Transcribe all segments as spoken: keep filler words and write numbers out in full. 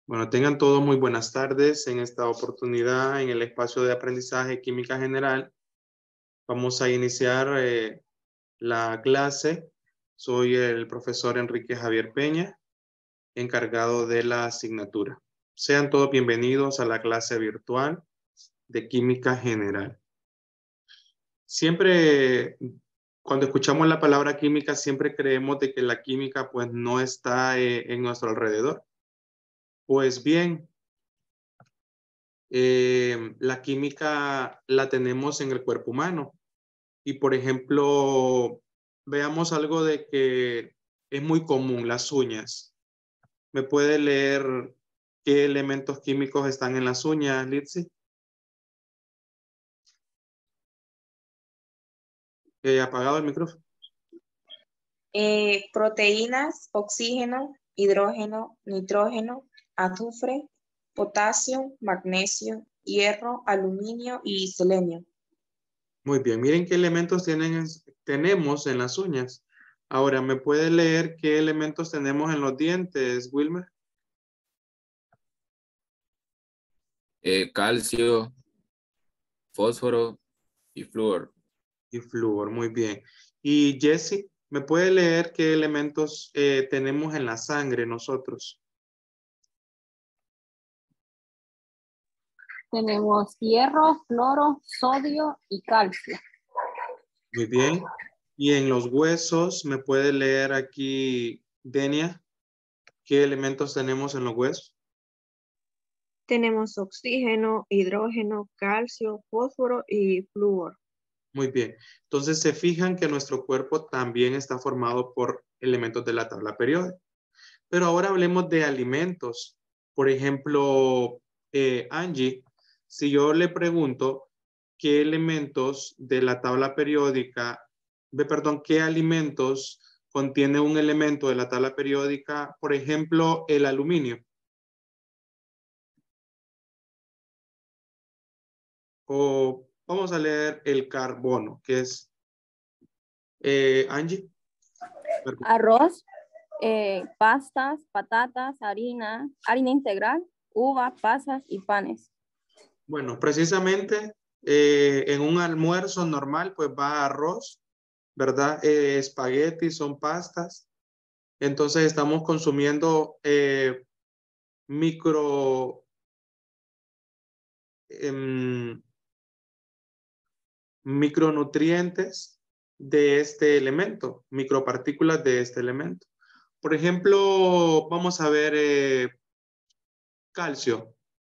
Bueno, tengan todos muy buenas tardes. En esta oportunidad, en el espacio de aprendizaje Química General, vamos a iniciar eh, la clase. Soy el profesor Enrique Javier Peña, encargado de la asignatura. Sean todos bienvenidos a la clase virtual de Química General. Siempre, cuando escuchamos la palabra química, siempre creemos de que la química pues no está eh, en nuestro alrededor. Pues bien, eh, la química la tenemos en el cuerpo humano. Y por ejemplo, veamos algo de que es muy común, las uñas. ¿Me puede leer qué elementos químicos están en las uñas, Litzy? Eh, apagado el micrófono. Eh, proteínas, oxígeno, hidrógeno, nitrógeno, azufre, potasio, magnesio, hierro, aluminio y selenio. Muy bien, miren qué elementos tienen, tenemos en las uñas. Ahora, ¿me puede leer qué elementos tenemos en los dientes, Wilmer? Eh, calcio, fósforo y flúor. Y flúor, muy bien. Y Jesse, ¿me puede leer qué elementos eh, tenemos en la sangre nosotros? Tenemos hierro, cloro, sodio y calcio. Muy bien. Y en los huesos, ¿me puede leer aquí, Denia, qué elementos tenemos en los huesos? Tenemos oxígeno, hidrógeno, calcio, fósforo y flúor. Muy bien. Entonces se fijan que nuestro cuerpo también está formado por elementos de la tabla periódica. Pero ahora hablemos de alimentos. Por ejemplo, eh, Angie, si yo le pregunto qué elementos de la tabla periódica, de, perdón, qué alimentos contiene un elemento de la tabla periódica, por ejemplo, el aluminio. O vamos a leer el carbono, que es eh, Angie. Arroz, eh, pastas, patatas, harina, harina integral, uva, pasas y panes. Bueno, precisamente eh, en un almuerzo normal pues va arroz, ¿verdad? Eh, espagueti son pastas. Entonces estamos consumiendo eh, micro, em, micronutrientes de este elemento, micropartículas de este elemento. Por ejemplo, vamos a ver eh, calcio.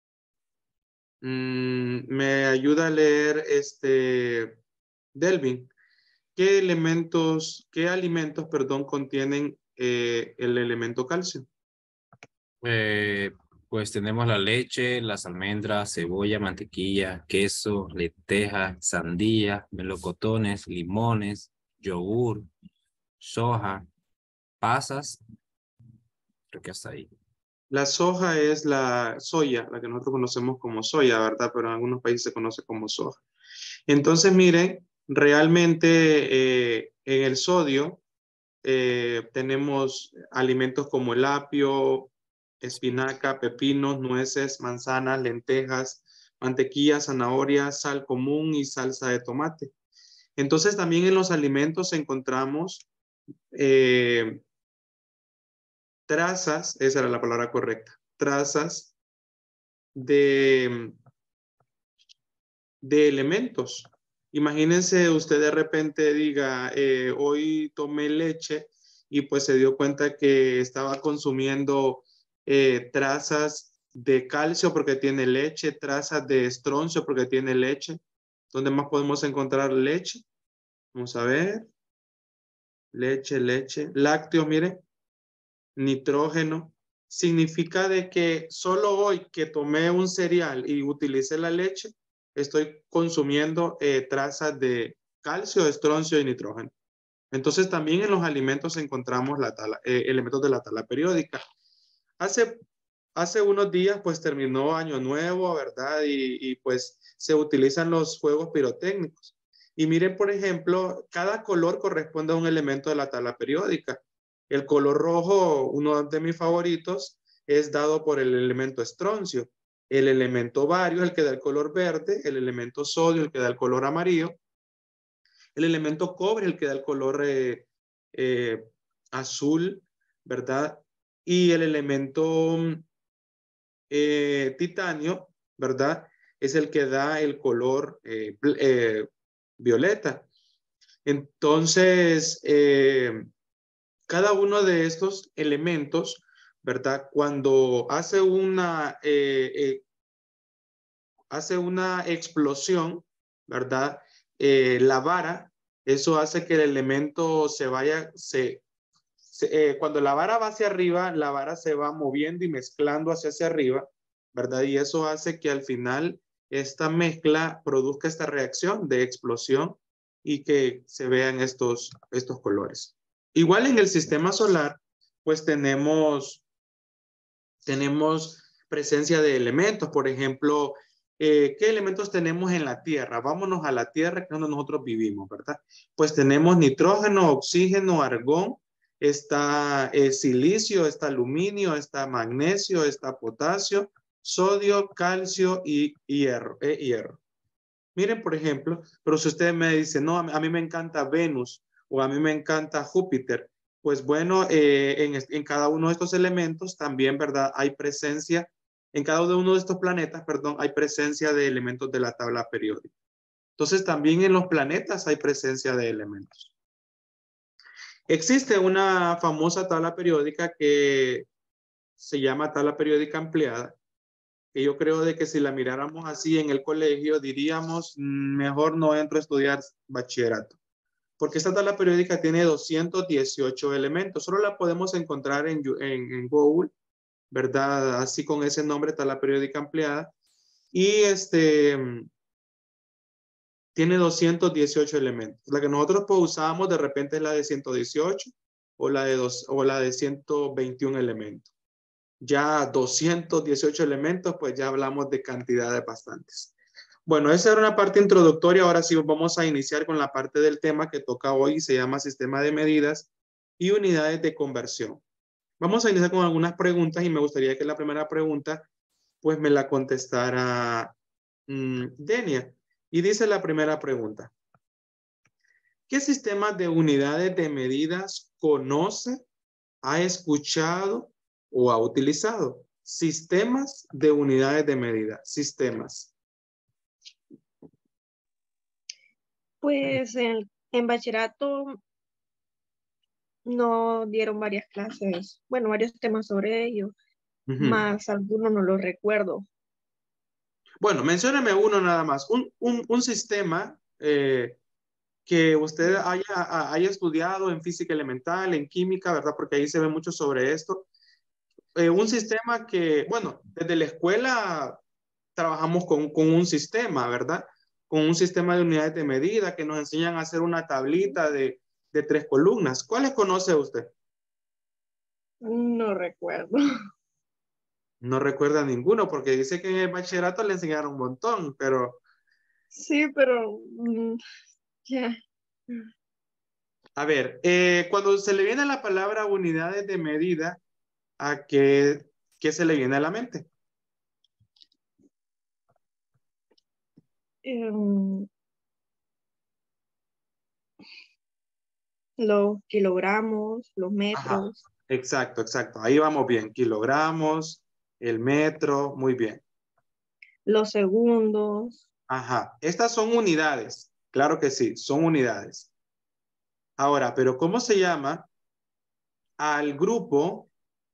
Mm, me ayuda a leer este Delvin. ¿Qué elementos, qué alimentos, perdón, contienen eh, el elemento calcio? Eh, pues tenemos la leche, las almendras, cebolla, mantequilla, queso, lentejas, sandía, melocotones, limones, yogur, soja, pasas. Creo que hasta ahí. La soja es la soya, la que nosotros conocemos como soya, ¿verdad? Pero en algunos países se conoce como soja. Entonces, miren, realmente eh, en el sodio eh, tenemos alimentos como el apio, espinaca, pepinos, nueces, manzanas, lentejas, mantequilla, zanahoria, sal común y salsa de tomate. Entonces, también en los alimentos encontramos eh, trazas, esa era la palabra correcta, trazas de, de elementos. Imagínense usted de repente diga, eh, hoy tomé leche y pues se dio cuenta que estaba consumiendo eh, trazas de calcio porque tiene leche, trazas de estroncio porque tiene leche. ¿Dónde más podemos encontrar leche? Vamos a ver. Leche, leche. Lácteos, mire. Nitrógeno. Significa de que solo hoy que tomé un cereal y utilicé la leche, estoy consumiendo eh, trazas de calcio, estroncio y nitrógeno. Entonces también en los alimentos encontramos la tabla, eh, elementos de la tabla periódica. Hace, hace unos días pues terminó Año Nuevo, ¿verdad? Y, y pues se utilizan los fuegos pirotécnicos. Y miren, por ejemplo, cada color corresponde a un elemento de la tabla periódica. El color rojo, uno de mis favoritos, es dado por el elemento estroncio. El elemento bario es el que da el color verde, el elemento sodio el que da el color amarillo, el elemento cobre el que da el color eh, eh, azul, ¿verdad? Y el elemento eh, titanio, ¿verdad? Es el que da el color eh, eh, violeta. Entonces, eh, cada uno de estos elementos, ¿verdad? Cuando hace una, eh, eh, hace una explosión, ¿verdad? Eh, la vara, eso hace que el elemento se vaya, se, se eh, cuando la vara va hacia arriba, la vara se va moviendo y mezclando hacia, hacia arriba, ¿verdad? Y eso hace que al final esta mezcla produzca esta reacción de explosión y que se vean estos, estos colores. Igual en el sistema solar, pues tenemos, tenemos presencia de elementos. Por ejemplo, eh, ¿qué elementos tenemos en la Tierra? Vámonos a la Tierra, que es donde nosotros vivimos, ¿verdad? Pues tenemos nitrógeno, oxígeno, argón, está eh, silicio, está aluminio, está magnesio, está potasio, sodio, calcio y hierro. Eh, hierro. Miren, por ejemplo, pero si usted me dice, no, a mí me encanta Venus o a mí me encanta Júpiter, pues bueno, eh, en, en cada uno de estos elementos también, ¿verdad? Hay presencia, en cada uno de estos planetas, perdón, hay presencia de elementos de la tabla periódica. Entonces también en los planetas hay presencia de elementos. Existe una famosa tabla periódica que se llama tabla periódica ampliada, que yo creo de que si la miráramos así en el colegio, diríamos, mejor no entro a estudiar bachillerato. Porque esta tabla periódica tiene doscientos dieciocho elementos. Solo la podemos encontrar en, en, en Google, ¿verdad? Así con ese nombre, tabla periódica ampliada. Y este tiene doscientos dieciocho elementos. La que nosotros pues, usamos de repente es la de ciento dieciocho o la de, dos, o la de ciento veintiún elementos. Ya doscientos dieciocho elementos, pues ya hablamos de cantidades bastantes. Bueno, esa era una parte introductoria. Ahora sí vamos a iniciar con la parte del tema que toca hoy. Se llama sistema de medidas y unidades de conversión. Vamos a iniciar con algunas preguntas y me gustaría que la primera pregunta pues me la contestara mmm, Denia. Y dice la primera pregunta. ¿Qué sistema de unidades de medidas conoce, ha escuchado o ha utilizado? Sistemas de unidades de medida. Sistemas. Pues en, en bachillerato nos dieron varias clases, bueno, varios temas sobre ello, uh-huh. Más algunos no los recuerdo. Bueno, mencióname uno nada más. Un, un, un sistema eh, que usted haya, haya estudiado en física elemental, en química, ¿verdad? Porque ahí se ve mucho sobre esto. Eh, un sistema que, bueno, desde la escuela trabajamos con, con un sistema, ¿verdad? Con un sistema de unidades de medida que nos enseñan a hacer una tablita de, de tres columnas. ¿Cuáles conoce usted? No recuerdo. No recuerda ninguno porque dice que en el bachillerato le enseñaron un montón, pero... Sí, pero... Mm, ya. Yeah. A ver, eh, cuando se le viene la palabra unidades de medida, ¿a qué, qué se le viene a la mente? Um, los kilogramos, los metros. Ajá, exacto, exacto. Ahí vamos bien. Kilogramos, el metro, muy bien. Los segundos. Ajá, estas son unidades. Claro que sí, son unidades. Ahora, pero ¿cómo se llama al grupo?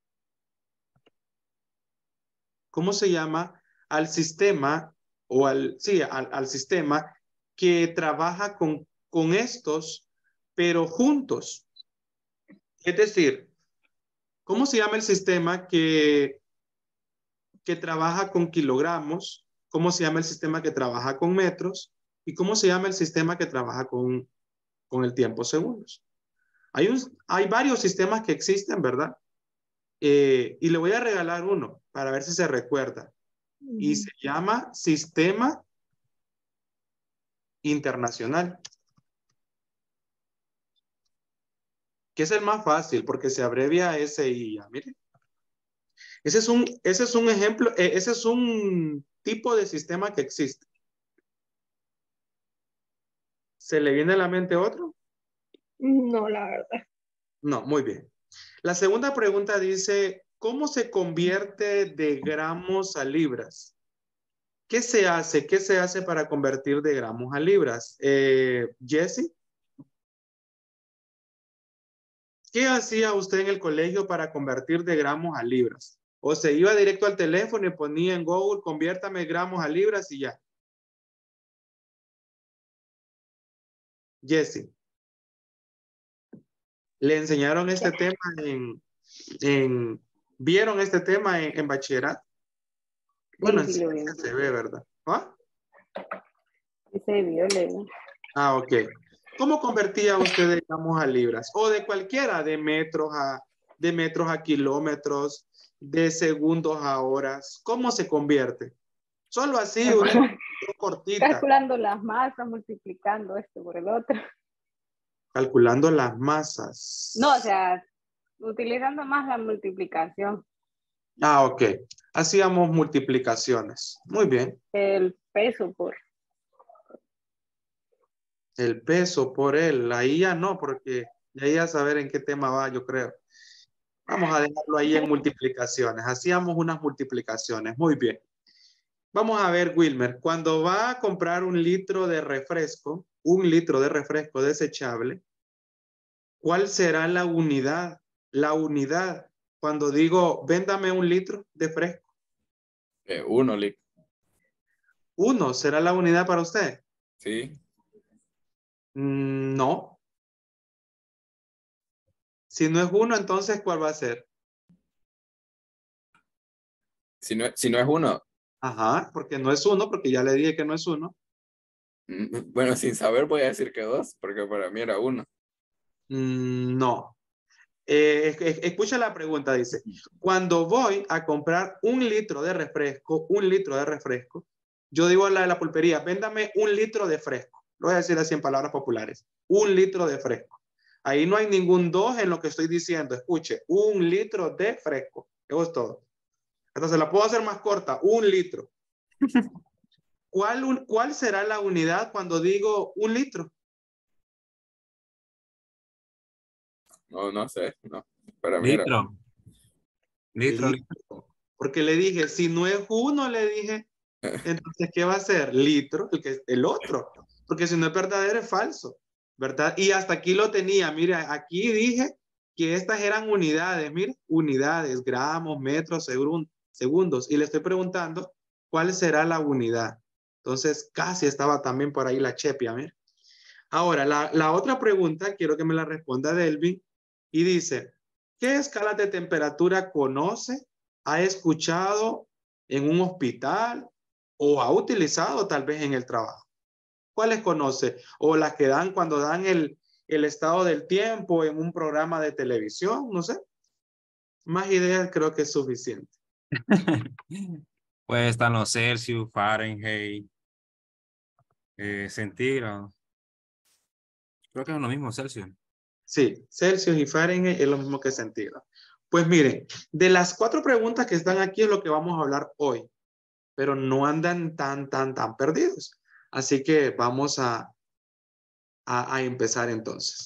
¿Cómo se llama al sistema o al, sí, al, al sistema que trabaja con, con estos, pero juntos? Es decir, ¿cómo se llama el sistema que, que trabaja con kilogramos? ¿Cómo se llama el sistema que trabaja con metros? ¿Y cómo se llama el sistema que trabaja con, con el tiempo segundos? Hay, un, hay varios sistemas que existen, ¿verdad? Eh, y le voy a regalar uno para ver si se recuerda. Y se llama Sistema Internacional. Que es el más fácil porque se abrevia S I. Miren. Ese es un, ese es un ejemplo, eh, ese es un tipo de sistema que existe. ¿Se le viene a la mente otro? No, la verdad. No, muy bien. La segunda pregunta dice, ¿cómo se convierte de gramos a libras? ¿Qué se hace? ¿Qué se hace para convertir de gramos a libras? Eh, Jesse, ¿qué hacía usted en el colegio para convertir de gramos a libras? ¿O se iba directo al teléfono y ponía en Google, conviértame gramos a libras y ya? Jesse, ¿le enseñaron este tema en, en vieron este tema en, en bachillerato? Bueno, Sí, en sí lo vi. ciencia se ve, ¿verdad? ¿Ah? Ese video le vi. Ah, ok. ¿Cómo convertía usted de gramos a libras? O de cualquiera, de metros a, de metros a kilómetros, de segundos a horas. ¿Cómo se convierte? Solo así, una información cortita, Calculando las masas, multiplicando esto por el otro. calculando las masas. No, o sea, utilizando más la multiplicación. Ah, ok. Hacíamos multiplicaciones. Muy bien. El peso por... El peso por él. Ahí ya no, porque ya iba a saber en qué tema va, yo creo. Vamos a dejarlo ahí en multiplicaciones. Hacíamos unas multiplicaciones. Muy bien. Vamos a ver, Wilmer, cuando va a comprar un litro de refresco, un litro de refresco desechable, ¿cuál será la unidad? La unidad. Cuando digo, véndame un litro de fresco. Eh, uno, Lick. Uno, ¿será la unidad para usted? Sí. Mm, no. Si no es uno, entonces, ¿cuál va a ser? Si no, si no es uno, Ajá, porque no es uno, porque ya le dije que no es uno. mm, bueno, sin saber voy a decir que dos, porque para mí era uno. Mm, no. Eh, es- es- escucha la pregunta, dice, cuando voy a comprar un litro de refresco, un litro de refresco, yo digo a la de la pulpería, véndame un litro de fresco. Lo voy a decir así en palabras populares, un litro de fresco. Ahí no hay ningún dos en lo que estoy diciendo. Escuche, un litro de fresco. Eso es todo. Hasta se la puedo hacer más corta, un litro. ¿Cuál, un- cuál será la unidad cuando digo un litro? No, no sé, no. Para mí era. Litro. Litro, litro. Litro. Porque le dije, si no es uno, le dije, entonces, ¿qué va a ser? Litro, el, que, el otro. Porque si no es verdadero, es falso. ¿Verdad? Y hasta aquí lo tenía. Mira, aquí dije que estas eran unidades. Mira, unidades, gramos, metros, segun- segundos. Y le estoy preguntando, ¿cuál será la unidad? Entonces, casi estaba también por ahí la chepia. Mira. Ahora, la, la otra pregunta, quiero que me la responda Delvin. Y dice, ¿qué escalas de temperatura conoce, ha escuchado en un hospital o ha utilizado tal vez en el trabajo? ¿Cuáles conoce? O las que dan cuando dan el, el estado del tiempo en un programa de televisión, no sé. Más ideas creo que es suficiente. Pues están los Celsius, Fahrenheit, eh, centígrados. Creo que es lo mismo, Celsius. Sí, Celsius y Fahrenheit es lo mismo que centígrados. Pues miren, de las cuatro preguntas que están aquí es lo que vamos a hablar hoy, pero no andan tan, tan, tan perdidos. Así que vamos a, a, a empezar entonces.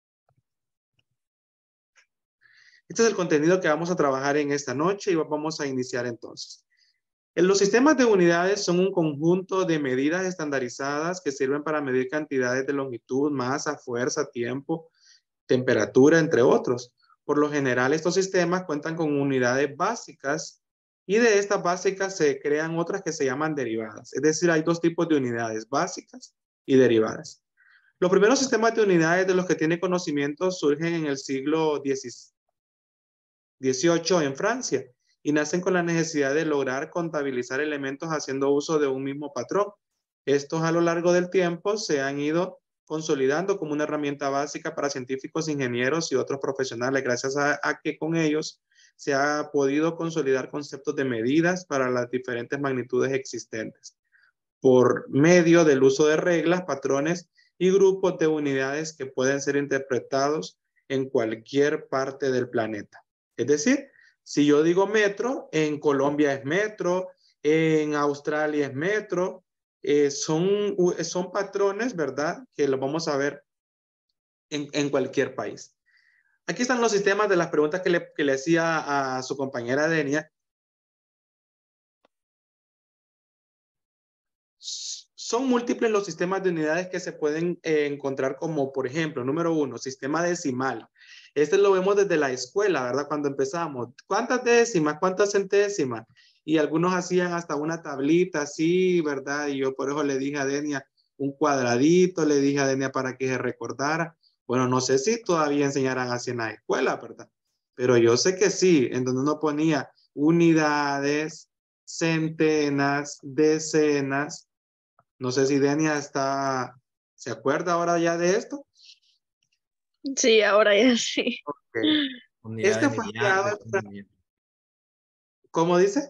Este es el contenido que vamos a trabajar en esta noche y vamos a iniciar entonces. En los sistemas de unidades son un conjunto de medidas estandarizadas que sirven para medir cantidades de longitud, masa, fuerza, tiempo, temperatura, entre otros. Por lo general, estos sistemas cuentan con unidades básicas y de estas básicas se crean otras que se llaman derivadas. Es decir, hay dos tipos de unidades, básicas y derivadas. Los primeros sistemas de unidades de los que tiene conocimiento surgen en el siglo dieciocho en Francia y nacen con la necesidad de lograr contabilizar elementos haciendo uso de un mismo patrón. Estos a lo largo del tiempo se han ido consolidando como una herramienta básica para científicos, ingenieros y otros profesionales, gracias a, a que con ellos se ha podido consolidar conceptos de medidas para las diferentes magnitudes existentes, por medio del uso de reglas, patrones y grupos de unidades que pueden ser interpretados en cualquier parte del planeta. Es decir, Si yo digo metro, en Colombia es metro, en Australia es metro, eh, son, son patrones, ¿verdad? Que los vamos a ver en, en cualquier país. Aquí están los sistemas de las preguntas que le, que le hacía a su compañera Denia. Son múltiples los sistemas de unidades que se pueden eh, encontrar, como por ejemplo, número uno, sistema decimal. Este lo vemos desde la escuela, ¿verdad? Cuando empezamos. ¿Cuántas décimas? ¿Cuántas centésimas? Y algunos hacían hasta una tablita así, ¿verdad? Y yo por eso le dije a Denia un cuadradito, le dije a Denia para que se recordara. Bueno, no sé si todavía enseñarán así en la escuela, ¿verdad? Pero yo sé que sí, en donde uno ponía unidades, centenas, decenas. No sé si Denia está, ¿se acuerda ahora ya de esto? Sí, ahora ya sí. Okay. Unidad Este de fue millar, creado, de millar. ¿cómo dice?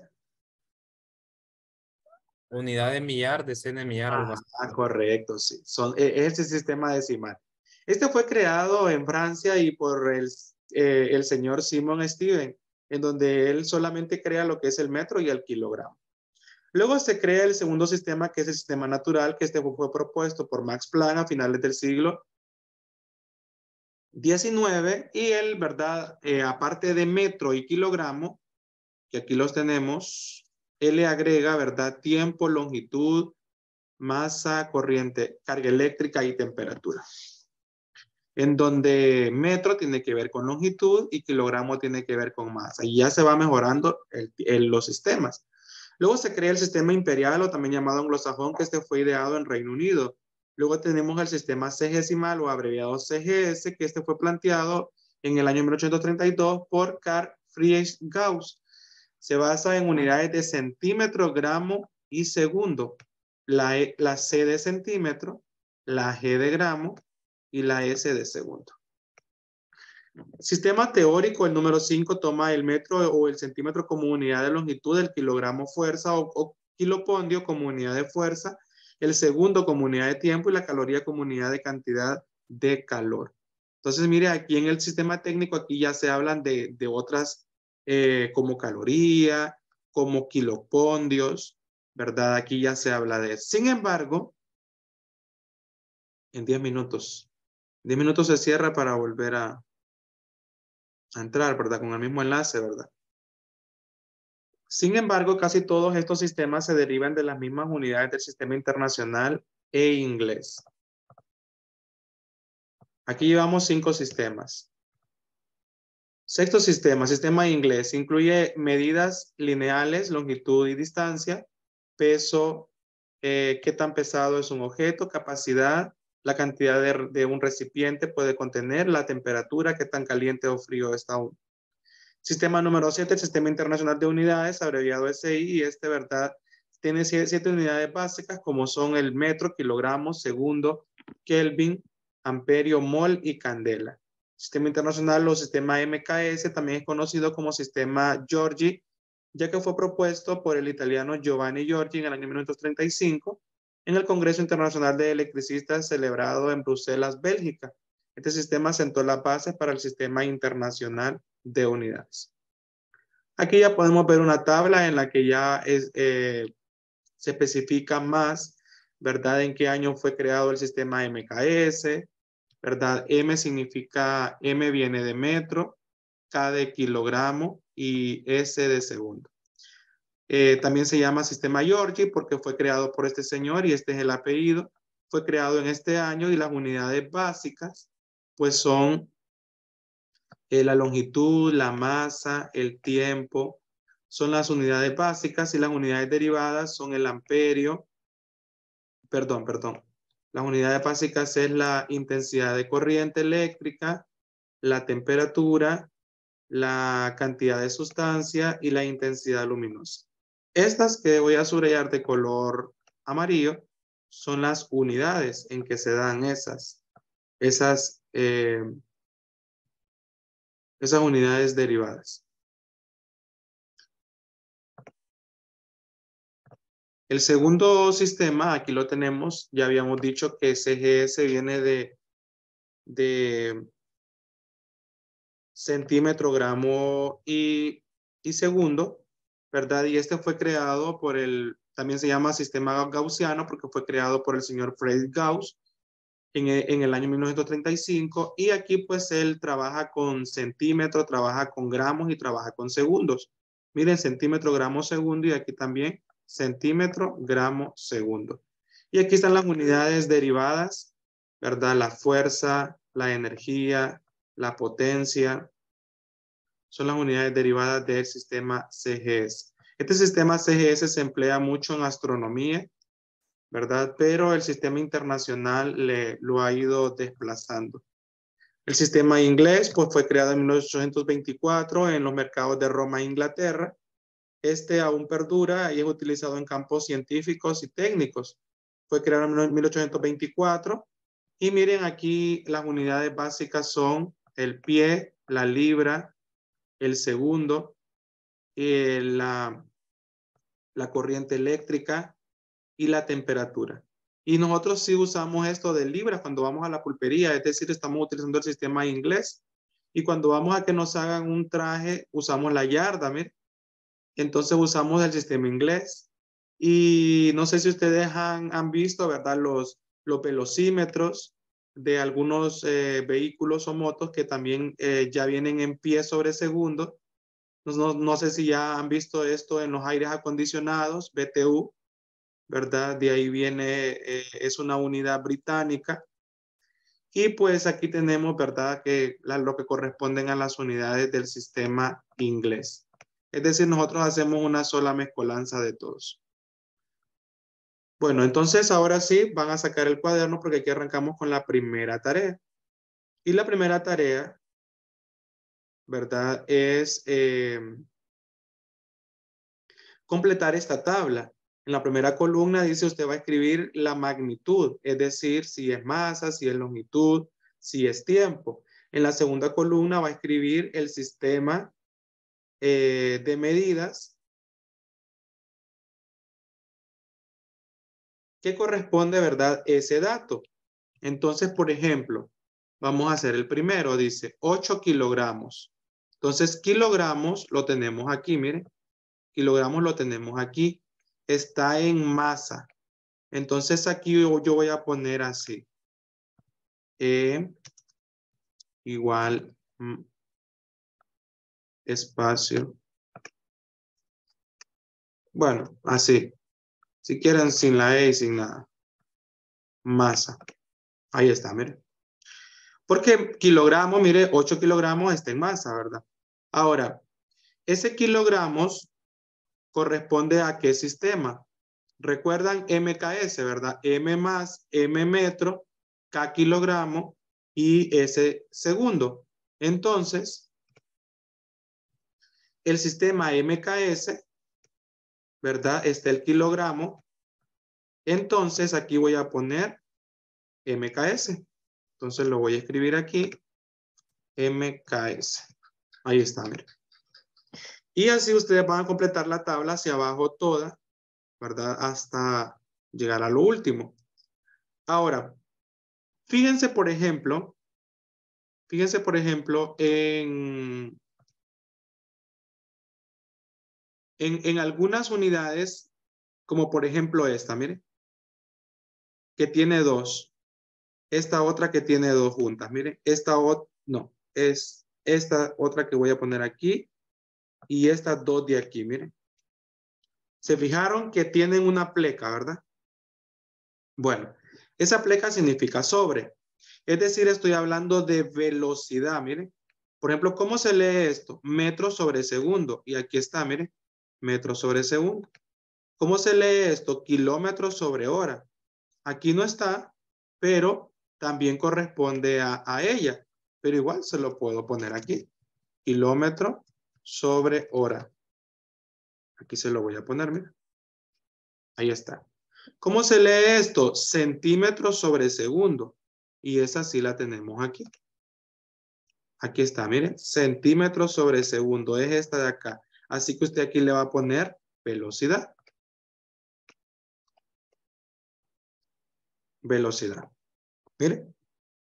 Unidad de millar, decena de millar, algo así. Ah, correcto, sí. Son, e- ese sistema decimal. Este fue creado en Francia y por el, eh, el señor Simon Steven, en donde él solamente crea lo que es el metro y el kilogramo. Luego se crea el segundo sistema, que es el sistema natural, que este fue propuesto por Max Planck a finales del siglo diecinueve, y él, ¿verdad? Eh, aparte de metro y kilogramo, que aquí los tenemos, él le agrega, ¿verdad? Tiempo, longitud, masa, corriente, carga eléctrica y temperatura. En donde metro tiene que ver con longitud y kilogramo tiene que ver con masa. Y ya se va mejorando el, el, los sistemas. Luego se crea el sistema imperial, o también llamado anglosajón, que este fue ideado en Reino Unido. Luego tenemos el sistema sexagesimal o abreviado C G S, que este fue planteado en el año mil ochocientos treinta y dos por Carl Friedrich Gauss. Se basa en unidades de centímetro, gramo y segundo. La, e, la C de centímetro, la G de gramo y la S de segundo. Sistema teórico, el número cinco toma el metro o el centímetro como unidad de longitud, el kilogramo fuerza o, o kilopondio como unidad de fuerza, el segundo como unidad de tiempo y la caloría como unidad de cantidad de calor. Entonces, mire, aquí en el sistema técnico, aquí ya se hablan de, de otras eh, como caloría, como kilopondios, ¿verdad? Aquí ya se habla de eso. Sin embargo, en diez minutos, diez minutos se cierra para volver a, a entrar, ¿verdad? Con el mismo enlace, ¿verdad? Sin embargo, casi todos estos sistemas se derivan de las mismas unidades del sistema internacional e inglés. Aquí llevamos cinco sistemas. Sexto sistema, sistema inglés, incluye medidas lineales, longitud y distancia, peso, eh, qué tan pesado es un objeto, capacidad, la cantidad de, de un recipiente puede contener, la temperatura, qué tan caliente o frío está uno. Sistema número siete, el Sistema Internacional de Unidades, abreviado S I, y este, ¿verdad? Tiene siete unidades básicas, como son el metro, kilogramo, segundo, Kelvin, amperio, mol y candela. Sistema internacional o sistema M K S también es conocido como sistema Giorgi, ya que fue propuesto por el italiano Giovanni Giorgi en el año mil novecientos treinta y cinco en el Congreso Internacional de Electricistas celebrado en Bruselas, Bélgica. Este sistema sentó las bases para el sistema internacional de unidades. Aquí ya podemos ver una tabla en la que ya es, eh, se especifica más, ¿verdad? En qué año fue creado el sistema M K S, ¿verdad? M significa, M viene de metro, K de kilogramo y S de segundo. Eh, también se llama sistema Giorgi porque fue creado por este señor y este es el apellido. Fue creado en este año y las unidades básicas pues son eh, la longitud, la masa, el tiempo, son las unidades básicas, y las unidades derivadas son el amperio, perdón, perdón. Las unidades básicas es la intensidad de corriente eléctrica, la temperatura, la cantidad de sustancia y la intensidad luminosa. Estas que voy a subrayar de color amarillo son las unidades en que se dan esas, esas, eh, esas unidades derivadas. El segundo sistema, aquí lo tenemos, ya habíamos dicho que C G S viene de, de centímetro, gramo y y segundo, ¿verdad? Y este fue creado por el, también se llama sistema gaussiano porque fue creado por el señor Fred Gauss en el, en el año mil novecientos treinta y cinco, y aquí pues él trabaja con centímetros, trabaja con gramos y trabaja con segundos. Miren, centímetro, gramo, segundo, y aquí también centímetro, gramo, segundo. Y aquí están las unidades derivadas, ¿verdad? La fuerza, la energía, la potencia, son las unidades derivadas del sistema C G S. Este sistema C G S se emplea mucho en astronomía, ¿verdad? Pero el sistema internacional le, lo ha ido desplazando. El sistema inglés pues, fue creado en mil ochocientos veinticuatro en los mercados de Roma e Inglaterra. Este aún perdura y es utilizado en campos científicos y técnicos. Fue creado en mil ochocientos veinticuatro. Y miren aquí las unidades básicas son el pie, la libra, el segundo, eh, la, la corriente eléctrica y la temperatura. Y nosotros sí usamos esto de libras cuando vamos a la pulpería, es decir, estamos utilizando el sistema inglés. Y cuando vamos a que nos hagan un traje, usamos la yarda, miren. Entonces usamos el sistema inglés. Y no sé si ustedes han, han visto, ¿verdad? Los, los velocímetros de algunos eh, vehículos o motos que también eh, ya vienen en pie sobre segundo. No, no, no sé si ya han visto esto en los aires acondicionados, B T U, ¿verdad? De ahí viene, eh, es una unidad británica. Y pues aquí tenemos, ¿verdad? Que la, lo que corresponden a las unidades del sistema inglés. Es decir, nosotros hacemos una sola mezcolanza de todos. Bueno, entonces ahora sí van a sacar el cuaderno porque aquí arrancamos con la primera tarea. Y la primera tarea, ¿verdad? Es eh, completar esta tabla. En la primera columna dice usted va a escribir la magnitud, es decir, si es masa, si es longitud, si es tiempo. En la segunda columna va a escribir el sistema eh, de medidas que corresponde, ¿verdad? Ese dato. Entonces, por ejemplo, vamos a hacer el primero, dice ocho kilogramos. Entonces, kilogramos lo tenemos aquí, miren. Kilogramos lo tenemos aquí. Está en masa. Entonces, aquí yo, yo voy a poner así. E igual mm, espacio. Bueno, así. Si quieren sin la E y sin nada. Masa. Ahí está, miren. Porque kilogramo, mire, ocho kilogramos está en masa, ¿verdad? Ahora, ese kilogramos corresponde a qué sistema. Recuerdan M K S, ¿verdad? M más, M metro, K kilogramo y S segundo. Entonces, el sistema M K S, ¿verdad? Está el kilogramo. Entonces, aquí voy a poner M K S. Entonces, lo voy a escribir aquí. M K S. Ahí está, miren. Y así ustedes van a completar la tabla hacia abajo toda, ¿verdad? Hasta llegar a lo último. Ahora, fíjense, por ejemplo, fíjense, por ejemplo, en, en, en algunas unidades, como por ejemplo esta, miren, que tiene dos. Esta otra que tiene dos juntas, miren, esta otra, no, es esta otra que voy a poner aquí y estas dos de aquí, miren. Se fijaron que tienen una pleca, ¿verdad? Bueno, esa pleca significa sobre. Es decir, estoy hablando de velocidad, miren. Por ejemplo, ¿cómo se lee esto? Metros sobre segundo. Y aquí está, miren. Metros sobre segundo. ¿Cómo se lee esto? Kilómetros sobre hora. Aquí no está, pero también corresponde a, a ella. Pero igual se lo puedo poner aquí. Kilómetro sobre hora. Aquí se lo voy a poner, miren. Ahí está. ¿Cómo se lee esto? Centímetros sobre segundo. Y esa sí la tenemos aquí. Aquí está, miren. Centímetros sobre segundo. Es esta de acá. Así que usted aquí le va a poner velocidad. Velocidad. Miren.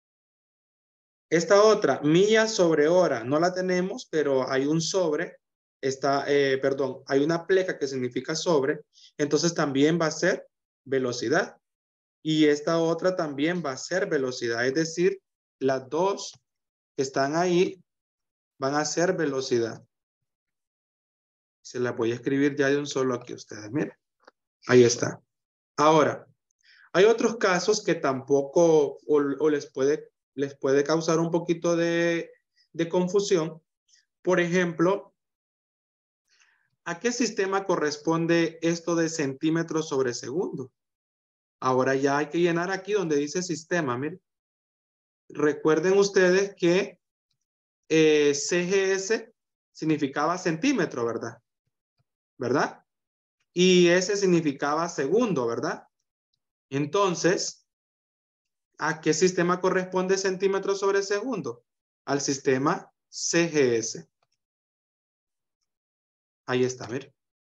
Esta otra, millas sobre hora. No la tenemos, pero hay un sobre. está, eh, perdón, hay una pleca que significa sobre, entonces también va a ser velocidad. Y esta otra también va a ser velocidad, es decir, las dos que están ahí van a ser velocidad. Se las voy a escribir ya de un solo aquí a ustedes, miren. Ahí está. Ahora, hay otros casos que tampoco o, o les, puede, les puede causar un poquito de, de confusión. Por ejemplo, ¿a qué sistema corresponde esto de centímetros sobre segundo? Ahora ya hay que llenar aquí donde dice sistema, miren. Recuerden ustedes que eh, C G S significaba centímetro, ¿verdad? ¿Verdad? Y S significaba segundo, ¿verdad? Entonces, ¿a qué sistema corresponde centímetro sobre segundo? Al sistema C G S. Ahí está, miren.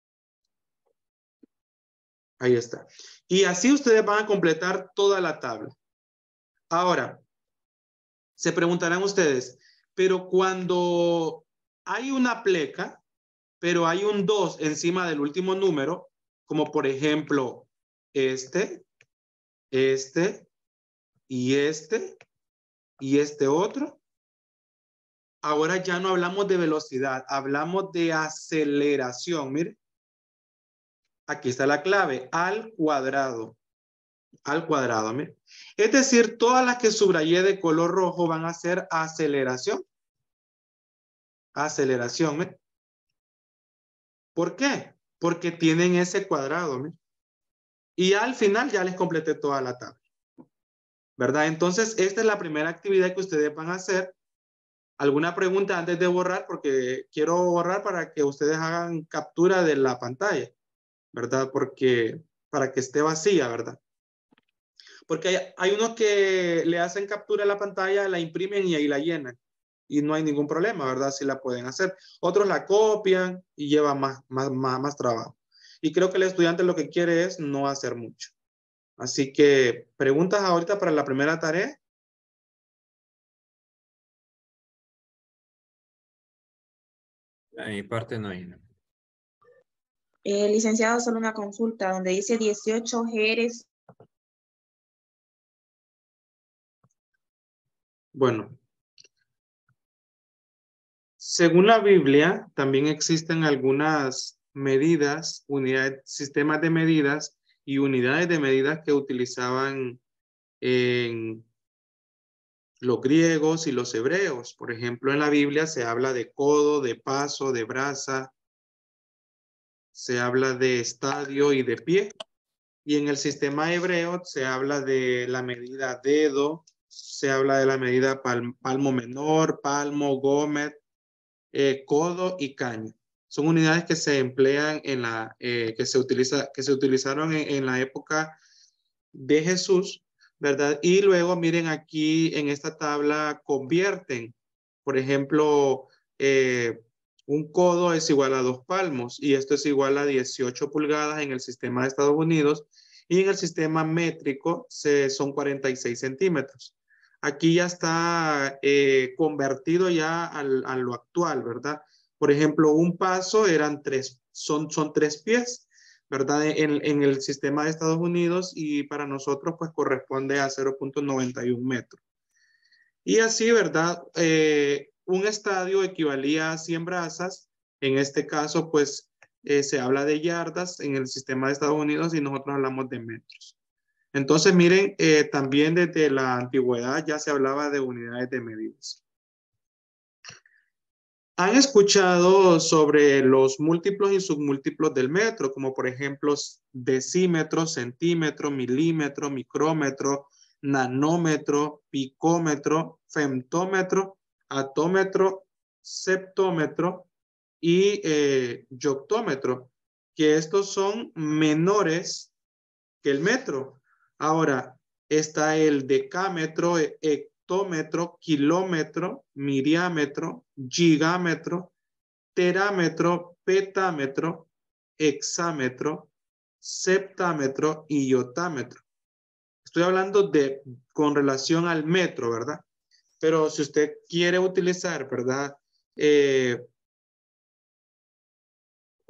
Ahí está. Y así ustedes van a completar toda la tabla. Ahora, se preguntarán ustedes, pero cuando hay una pleca, pero hay un dos encima del último número, como por ejemplo este, este y este y este otro, ahora ya no hablamos de velocidad, hablamos de aceleración. Mire, aquí está la clave, al cuadrado, al cuadrado, mire. Es decir, todas las que subrayé de color rojo van a ser aceleración. Aceleración, mire. ¿Por qué? Porque tienen ese cuadrado, mire. Y al final ya les completé toda la tabla, ¿verdad? Entonces, esta es la primera actividad que ustedes van a hacer. ¿Alguna pregunta antes de borrar? Porque quiero borrar para que ustedes hagan captura de la pantalla, ¿verdad? Porque para que esté vacía, ¿verdad? Porque hay, hay unos que le hacen captura a la pantalla, la imprimen y ahí la llenan. Y no hay ningún problema, ¿verdad? Si la pueden hacer. Otros la copian y llevan más, más, más, más trabajo. Y creo que el estudiante lo que quiere es no hacer mucho. Así que, ¿preguntas ahorita para la primera tarea? De mi parte no hay. ¿No? Eh, licenciado, solo una consulta donde dice dieciocho G eres. Bueno, según la Biblia, también existen algunas medidas, unidades, sistemas de medidas y unidades de medidas que utilizaban en los griegos y los hebreos. Por ejemplo, en la Biblia se habla de codo, de paso, de braza, se habla de estadio y de pie. Y en el sistema hebreo se habla de la medida dedo, se habla de la medida pal palmo menor, palmo, gómet, eh, codo y caño. Son unidades que se emplean en la, eh, que se utiliza, que se utilizaron en, en la época de Jesús, ¿verdad? Y luego miren aquí en esta tabla convierten, por ejemplo, eh, un codo es igual a dos palmos y esto es igual a dieciocho pulgadas en el sistema de Estados Unidos y en el sistema métrico se, son cuarenta y seis centímetros. Aquí ya está eh, convertido ya al, a lo actual, ¿verdad? Por ejemplo, un paso eran tres, son, son tres pies, ¿verdad? En, en el sistema de Estados Unidos y para nosotros pues corresponde a cero punto noventa y uno metros. Y así, ¿verdad? Eh, un estadio equivalía a cien brazas. En este caso, pues eh, se habla de yardas en el sistema de Estados Unidos y nosotros hablamos de metros. Entonces, miren, eh, también desde la antigüedad ya se hablaba de unidades de medidas. ¿Han escuchado sobre los múltiplos y submúltiplos del metro? Como por ejemplo decímetro, centímetro, milímetro, micrómetro, nanómetro, picómetro, femtómetro, atómetro, septómetro y eh, yoctómetro, que estos son menores que el metro. Ahora, está el decámetro, hectómetro, kilómetro, miriámetro, gigámetro, terámetro, petámetro, hexámetro, septámetro y iotámetro. Estoy hablando de con relación al metro, ¿verdad? Pero si usted quiere utilizar, ¿verdad? Eh,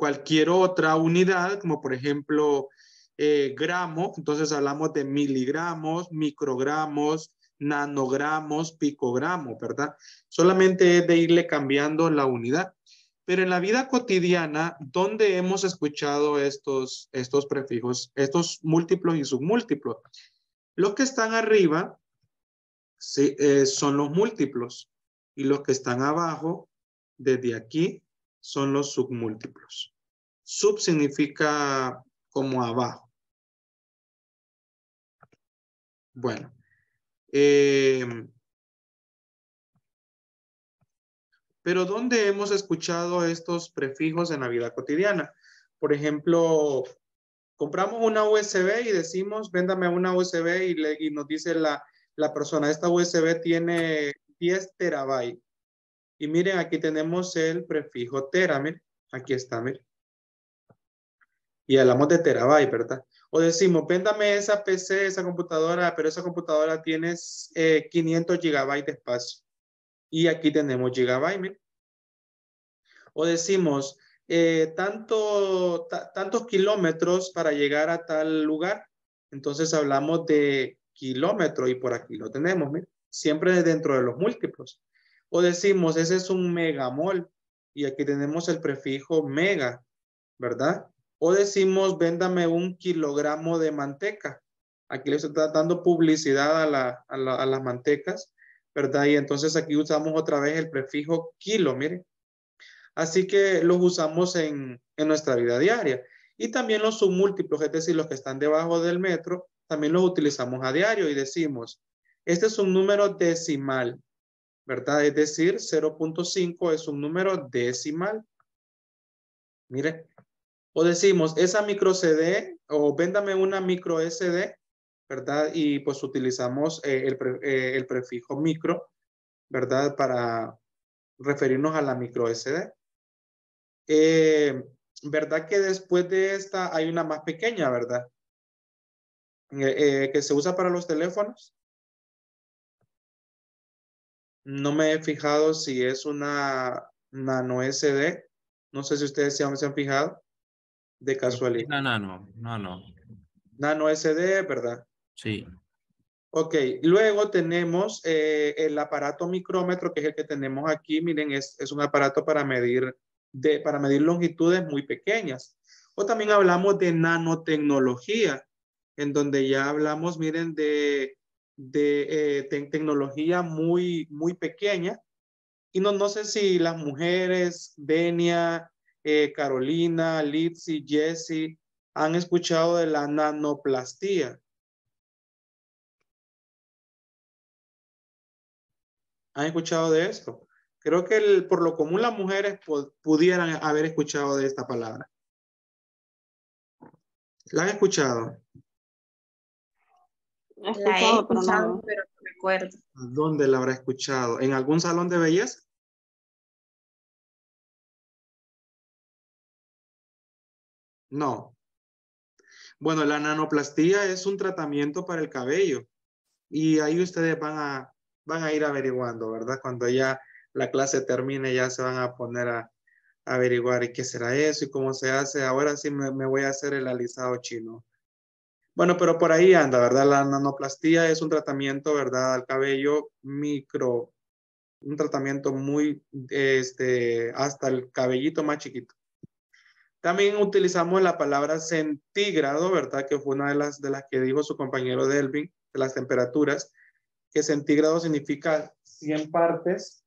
cualquier otra unidad, como por ejemplo eh, gramo, entonces hablamos de miligramos, microgramos, nanogramos, picogramos, ¿verdad? Solamente es de irle cambiando la unidad. Pero en la vida cotidiana, ¿dónde hemos escuchado estos, estos prefijos, estos múltiplos y submúltiplos? Los que están arriba sí, eh, son los múltiplos y los que están abajo, desde aquí, son los submúltiplos. Sub significa como abajo. Bueno. Eh, pero ¿dónde hemos escuchado estos prefijos en la vida cotidiana? Por ejemplo, compramos una U S B y decimos, véndame una U S B y, le, y nos dice la, la persona, esta U S B tiene diez terabytes. Y miren, aquí tenemos el prefijo tera, miren, aquí está, miren. Y hablamos de terabyte, ¿verdad? O decimos, véndame esa P C, esa computadora, pero esa computadora tiene eh, quinientos gigabytes de espacio. Y aquí tenemos gigabyte, miren. O decimos, eh, tanto, tantos kilómetros para llegar a tal lugar. Entonces hablamos de kilómetro y por aquí lo tenemos, miren. Siempre dentro de los múltiplos. O decimos, ese es un megamol y aquí tenemos el prefijo mega, ¿verdad? O decimos, véndame un kilogramo de manteca. Aquí le estoy dando publicidad a, la, a, la, a las mantecas, ¿verdad? Y entonces aquí usamos otra vez el prefijo kilo, miren. Así que los usamos en, en nuestra vida diaria. Y también los submúltiplos, es decir, los que están debajo del metro, también los utilizamos a diario y decimos, este es un número decimal, ¿verdad? Es decir, cero punto cinco es un número decimal. Mire. O decimos, esa micro C D o véndame una micro S D, ¿verdad? Y pues utilizamos eh, el, pre, eh, el prefijo micro, ¿verdad? Para referirnos a la micro S D. Eh, ¿Verdad que después de esta hay una más pequeña, ¿verdad? Eh, eh, que se usa para los teléfonos. No me he fijado si es una nano S D. No sé si ustedes se han, se han fijado. De casualidad. No, no, no, no, no. Nano S D, ¿verdad? Sí. Ok, luego tenemos eh, el aparato micrómetro, que es el que tenemos aquí. Miren, es, es un aparato para medir, de, para medir longitudes muy pequeñas. O también hablamos de nanotecnología, en donde ya hablamos, miren, de, de eh, te tecnología muy, muy pequeña. Y no, no sé si las mujeres, Denia, eh, Carolina, Litzy, Jessie, han escuchado de la nanoplastía. ¿Han escuchado de esto? Creo que el, por lo común las mujeres pudieran haber escuchado de esta palabra. ¿La han escuchado? He escuchado, La he escuchado, pero no. pero no recuerdo. ¿Dónde la habrá escuchado? ¿En algún salón de belleza? No. Bueno, la nanoplastía es un tratamiento para el cabello y ahí ustedes van a, van a ir averiguando, ¿verdad? Cuando ya la clase termine ya se van a poner a, a averiguar y qué será eso y cómo se hace. Ahora sí me, me voy a hacer el alisado chino. Bueno, pero por ahí anda, ¿verdad? La nanoplastía es un tratamiento, ¿verdad? Al cabello micro, un tratamiento muy, este, hasta el cabellito más chiquito. También utilizamos la palabra centígrado, ¿verdad? Que fue una de las, de las que dijo su compañero Delvin, de las temperaturas, que centígrado significa cien partes.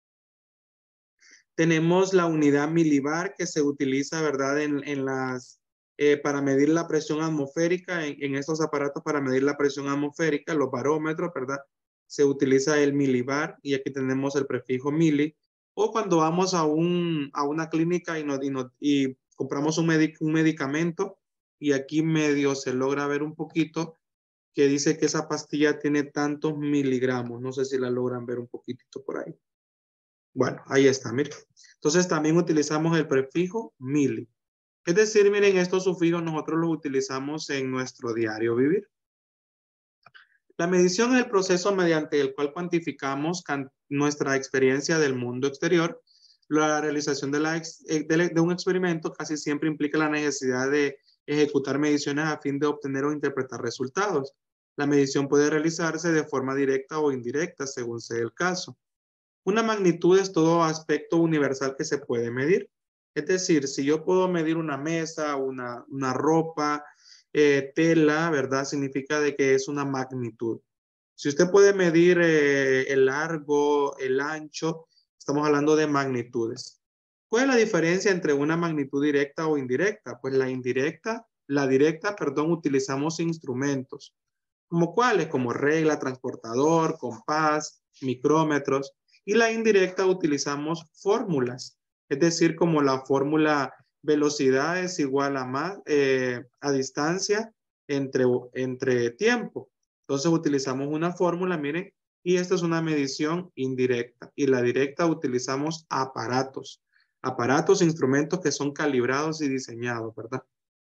Tenemos la unidad milibar que se utiliza, ¿verdad? En, en las, eh, para medir la presión atmosférica, en, en estos aparatos para medir la presión atmosférica, los barómetros, ¿verdad? Se utiliza el milibar y aquí tenemos el prefijo mili. O cuando vamos a, un, a una clínica y, nos, y, nos, y compramos un, medic un medicamento y aquí medio se logra ver un poquito que dice que esa pastilla tiene tantos miligramos. No sé si la logran ver un poquitito por ahí. Bueno, ahí está, miren. Entonces también utilizamos el prefijo mili. Es decir, miren, estos sufijos nosotros los utilizamos en nuestro diario vivir. La medición es el proceso mediante el cual cuantificamos nuestra experiencia del mundo exterior La realización de, la ex, de, de un experimento casi siempre implica la necesidad de ejecutar mediciones a fin de obtener o interpretar resultados. La medición puede realizarse de forma directa o indirecta, según sea el caso. Una magnitud es todo aspecto universal que se puede medir. Es decir, si yo puedo medir una mesa, una, una ropa, eh, tela, ¿verdad? Significa de que es una magnitud. Si usted puede medir eh, el largo, el ancho, estamos hablando de magnitudes. ¿Cuál es la diferencia entre una magnitud directa o indirecta? Pues la indirecta, la directa, perdón, utilizamos instrumentos. ¿Como cuáles? Como regla, transportador, compás, micrómetros. Y la indirecta utilizamos fórmulas. Es decir, como la fórmula velocidad es igual a más, eh, a distancia entre, entre tiempo. Entonces utilizamos una fórmula, miren, y esta es una medición indirecta. Y la directa utilizamos aparatos. Aparatos, instrumentos que son calibrados y diseñados, ¿verdad?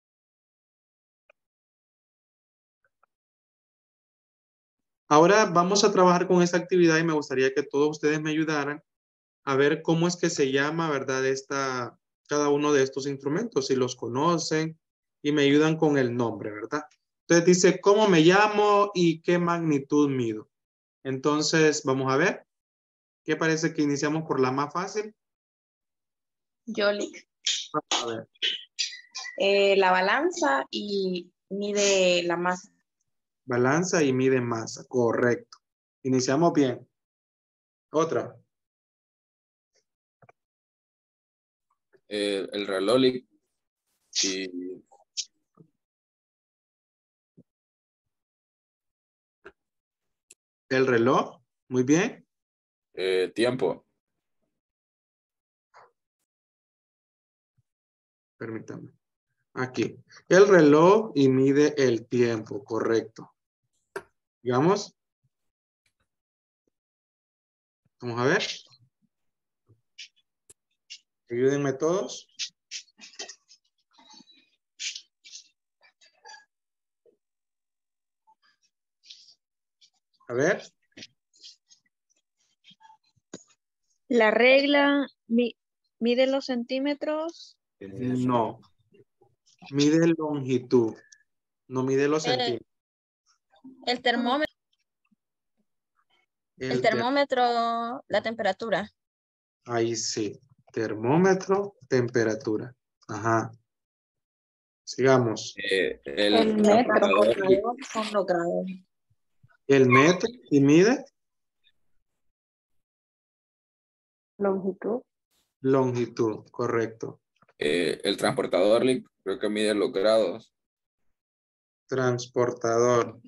Ahora vamos a trabajar con esta actividad y me gustaría que todos ustedes me ayudaran a ver cómo es que se llama, ¿verdad? Esta, cada uno de estos instrumentos, si los conocen y me ayudan con el nombre, ¿verdad? Entonces dice, ¿cómo me llamo y qué magnitud mido? Entonces, vamos a ver. ¿Qué parece que iniciamos por la más fácil? Yoli. Vamos a ver. Eh, la balanza y mide la masa. Balanza y mide masa, correcto. Iniciamos bien. Otra. Eh, el reloj y El reloj, muy bien. eh, tiempo. Permítame. Aquí. El reloj y mide el tiempo, correcto. Digamos. Vamos a ver. Ayúdenme todos. A ver. La regla mi- mide los centímetros. No. Mide longitud. No mide los Eh, centímetros. El termómetro, el El ter- termómetro, la temperatura. Ahí sí. Termómetro, temperatura. Ajá. Sigamos. Eh, el El metro. transportador y- Transportador son los grados. El metro y mide Longitud. longitud, correcto. eh, el transportador li- creo que mide los grados. Transportador.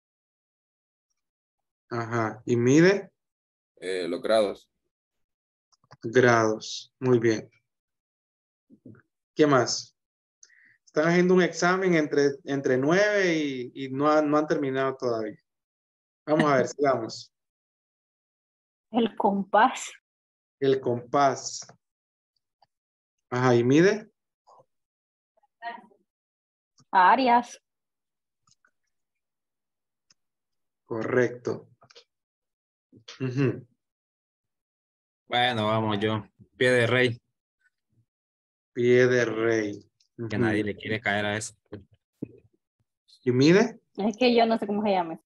Ajá. Y mide eh, los grados. grados. Muy bien. ¿Qué más? Están haciendo un examen entre, entre nueve y, y no, han, no han terminado todavía. Vamos a ver, sigamos. El compás. El compás. Ajá, ¿y mide? Áreas. Correcto. Ujú. Bueno, vamos yo. Pie de rey. Pie de rey. Que Ujú. nadie le quiere caer a eso. ¿Y mide? Es que yo no sé cómo se llama.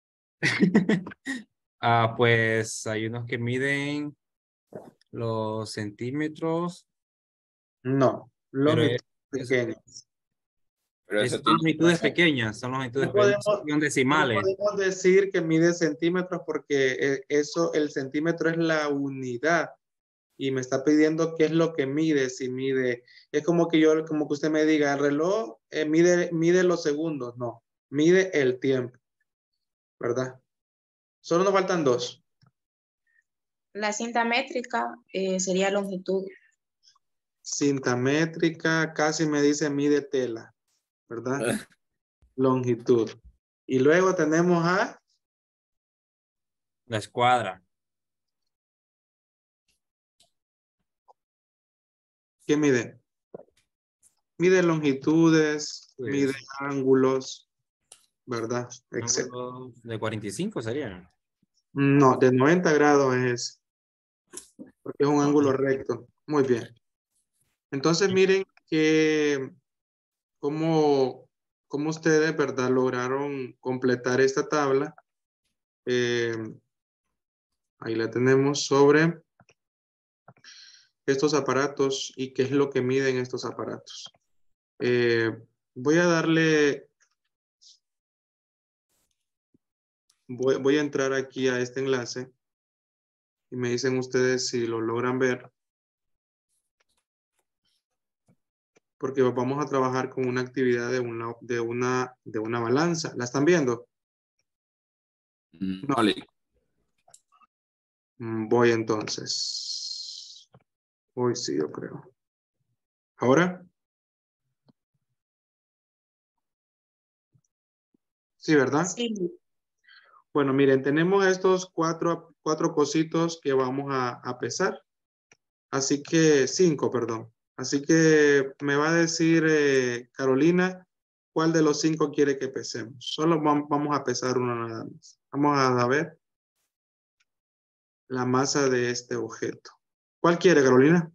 Ah, pues hay unos que miden los centímetros, No. pero Longitud es- es- pequeña. Pero es- eso son tiene longitudes pequeñas, son longitudes No pequeñas, podemos, son no decimales. podemos decir que mide centímetros porque eh, eso, el centímetro es la unidad. Y me está pidiendo qué es lo que mide, si mide. Es como que yo, como que usted me diga, el reloj eh, mide, mide los segundos. No, mide el tiempo. ¿Verdad? Solo nos faltan dos. La cinta métrica eh, sería longitud. Cinta métrica, casi me dice mide tela. ¿Verdad? Longitud. Y luego tenemos a La escuadra. ¿qué mide? Mide longitudes, Pues, mide ángulos, ¿verdad? Etcétera. ángulo de cuarenta y cinco sería. No, de noventa grados es. porque es un ángulo recto. Muy bien. Entonces miren que cómo, cómo ustedes, ¿verdad? Lograron completar esta tabla. Eh, ahí la tenemos sobre estos aparatos y qué es lo que miden estos aparatos. Eh, voy a darle, voy, voy a entrar aquí a este enlace y me dicen ustedes si lo logran ver. Porque vamos a trabajar con una actividad de una, de una, de una balanza. ¿La están viendo? No, le- Mm, Voy entonces. Hoy sí, yo creo. ¿Ahora? Sí, ¿verdad? Sí. Bueno, miren, tenemos estos cuatro, cuatro cositos que vamos a, a pesar. Así que, cinco, perdón. Así que me va a decir eh, Carolina, ¿cuál de los cinco quiere que pesemos? Solo vam- vamos a pesar uno nada más. Vamos a ver la masa de este objeto. ¿Cuál quiere, Carolina?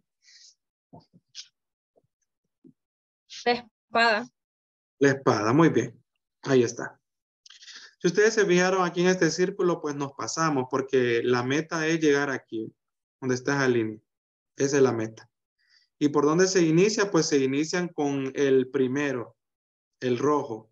La espada. La espada, muy bien. Ahí está. Si ustedes se fijaron aquí en este círculo, pues nos pasamos porque la meta es llegar aquí, donde está esa línea. Esa es la meta. ¿Y por dónde se inicia? Pues se inician con el primero, el rojo.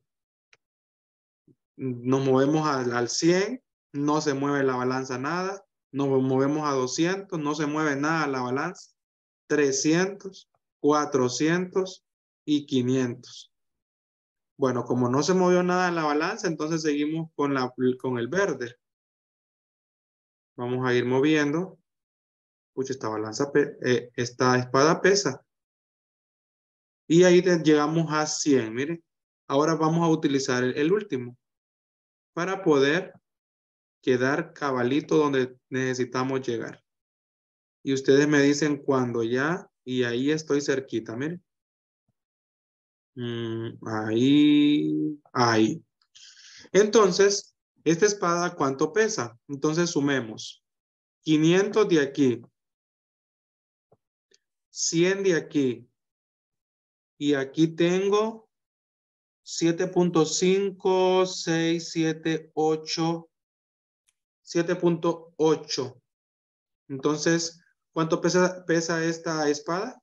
Nos movemos al, al cien, no se mueve la balanza nada. Nos movemos a doscientos, no se mueve nada la balanza. trescientos, cuatrocientos y quinientos. Bueno, como no se movió nada en la balanza, entonces seguimos con, la, con el verde. Vamos a ir moviendo. Pucha, esta balanza, eh, esta espada pesa. Y ahí te, llegamos a cien, miren. Ahora vamos a utilizar el, el último para poder quedar cabalito donde necesitamos llegar. Y ustedes me dicen cuándo ya, y ahí estoy cerquita, miren. Mm, ahí, ahí. Entonces, esta espada, ¿cuánto pesa? Entonces sumemos. quinientos de aquí. cien de aquí. Y aquí tengo siete punto cinco, seis, siete, ocho. siete punto ocho. Entonces, ¿cuánto pesa, pesa esta espada?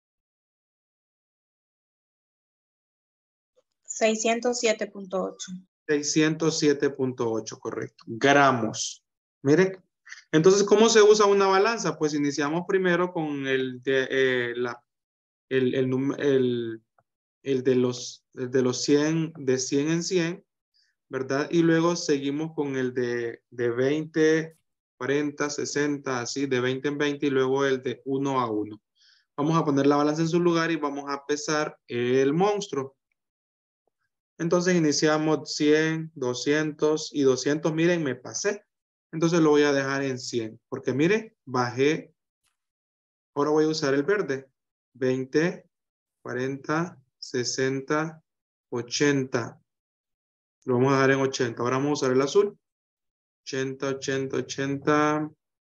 seiscientos siete punto ocho. seiscientos siete punto ocho, correcto. Gramos. Miren. Entonces, ¿cómo se usa una balanza? Pues iniciamos primero con el de, eh, la, el, el, el, el de los, el de los cien, de cien en cien, ¿verdad? Y luego seguimos con el de, de veinte, cuarenta, sesenta, así, de veinte en veinte y luego el de uno a uno. Vamos a poner la balanza en su lugar y vamos a pesar el monstruo. Entonces iniciamos cien, doscientos y doscientos. Miren, me pasé. Entonces lo voy a dejar en cien. Porque miren, bajé. Ahora voy a usar el verde. veinte, cuarenta, sesenta, ochenta. Lo vamos a dejar en ochenta. Ahora vamos a usar el azul. ochenta, ochenta, ochenta.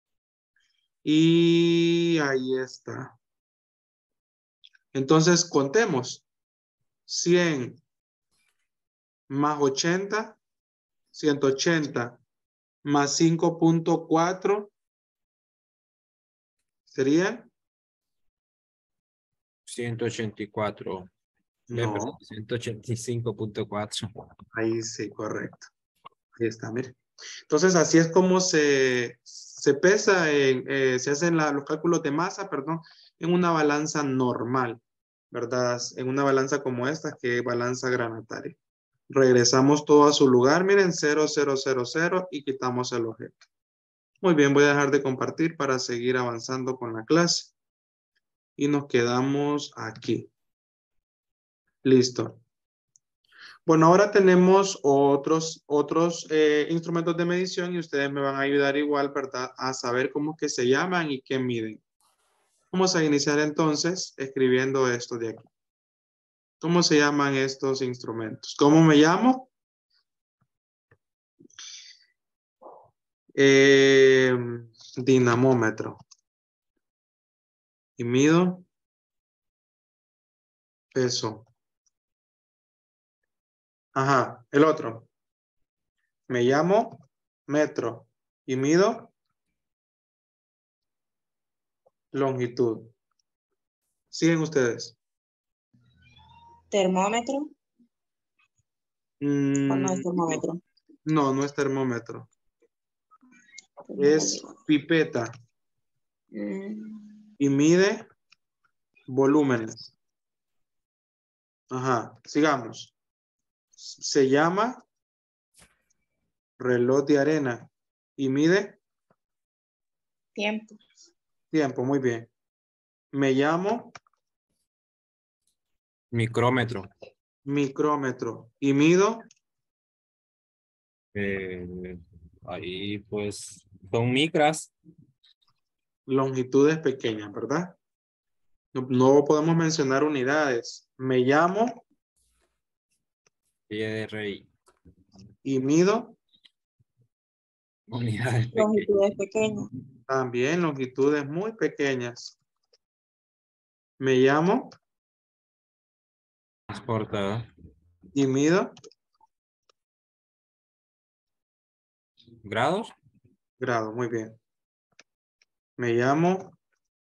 Y ahí está. Entonces contemos. cien más ochenta, ciento ochenta más cinco punto cuatro sería. ciento ochenta y cuatro. Ve, perdón, No, ciento ochenta y cinco punto cuatro. ahí sí, correcto. Ahí está, mire. Entonces así es como se, se pesa, en, eh, se hacen la- los cálculos de masa, perdón, en una balanza normal, ¿verdad? En una balanza como esta, que es balanza granataria. Regresamos todo a su lugar, miren, cero, cero, cero, cero y quitamos el objeto. Muy bien, voy a dejar de compartir para seguir avanzando con la clase. Y nos quedamos aquí. Listo. Bueno, ahora tenemos otros, otros eh, instrumentos de medición y ustedes me van a ayudar igual, ¿verdad? A saber cómo que se llaman y qué miden. Vamos a iniciar entonces escribiendo esto de aquí. ¿Cómo se llaman estos instrumentos? ¿Cómo me llamo? Eh, dinamómetro. y mido peso. Ajá, el otro. Me llamo metro y mido longitud. ¿Siguen ustedes? Termómetro. Mm, ¿O no es termómetro? no, no es termómetro. Es pipeta Mm, y mide volúmenes. Ajá, sigamos. Se llama reloj de arena y mide tiempo. tiempo. Muy bien. Me llamo Micrómetro. micrómetro y mido Eh, ahí pues son micras. longitudes pequeñas, ¿verdad? No, no podemos mencionar unidades. Me llamo Y R I. y mido Unidades pequeñas. Longitudes pequeñas. también longitudes muy pequeñas. Me llamo Transportador. y mido Grados. grado. Muy bien. Me llamo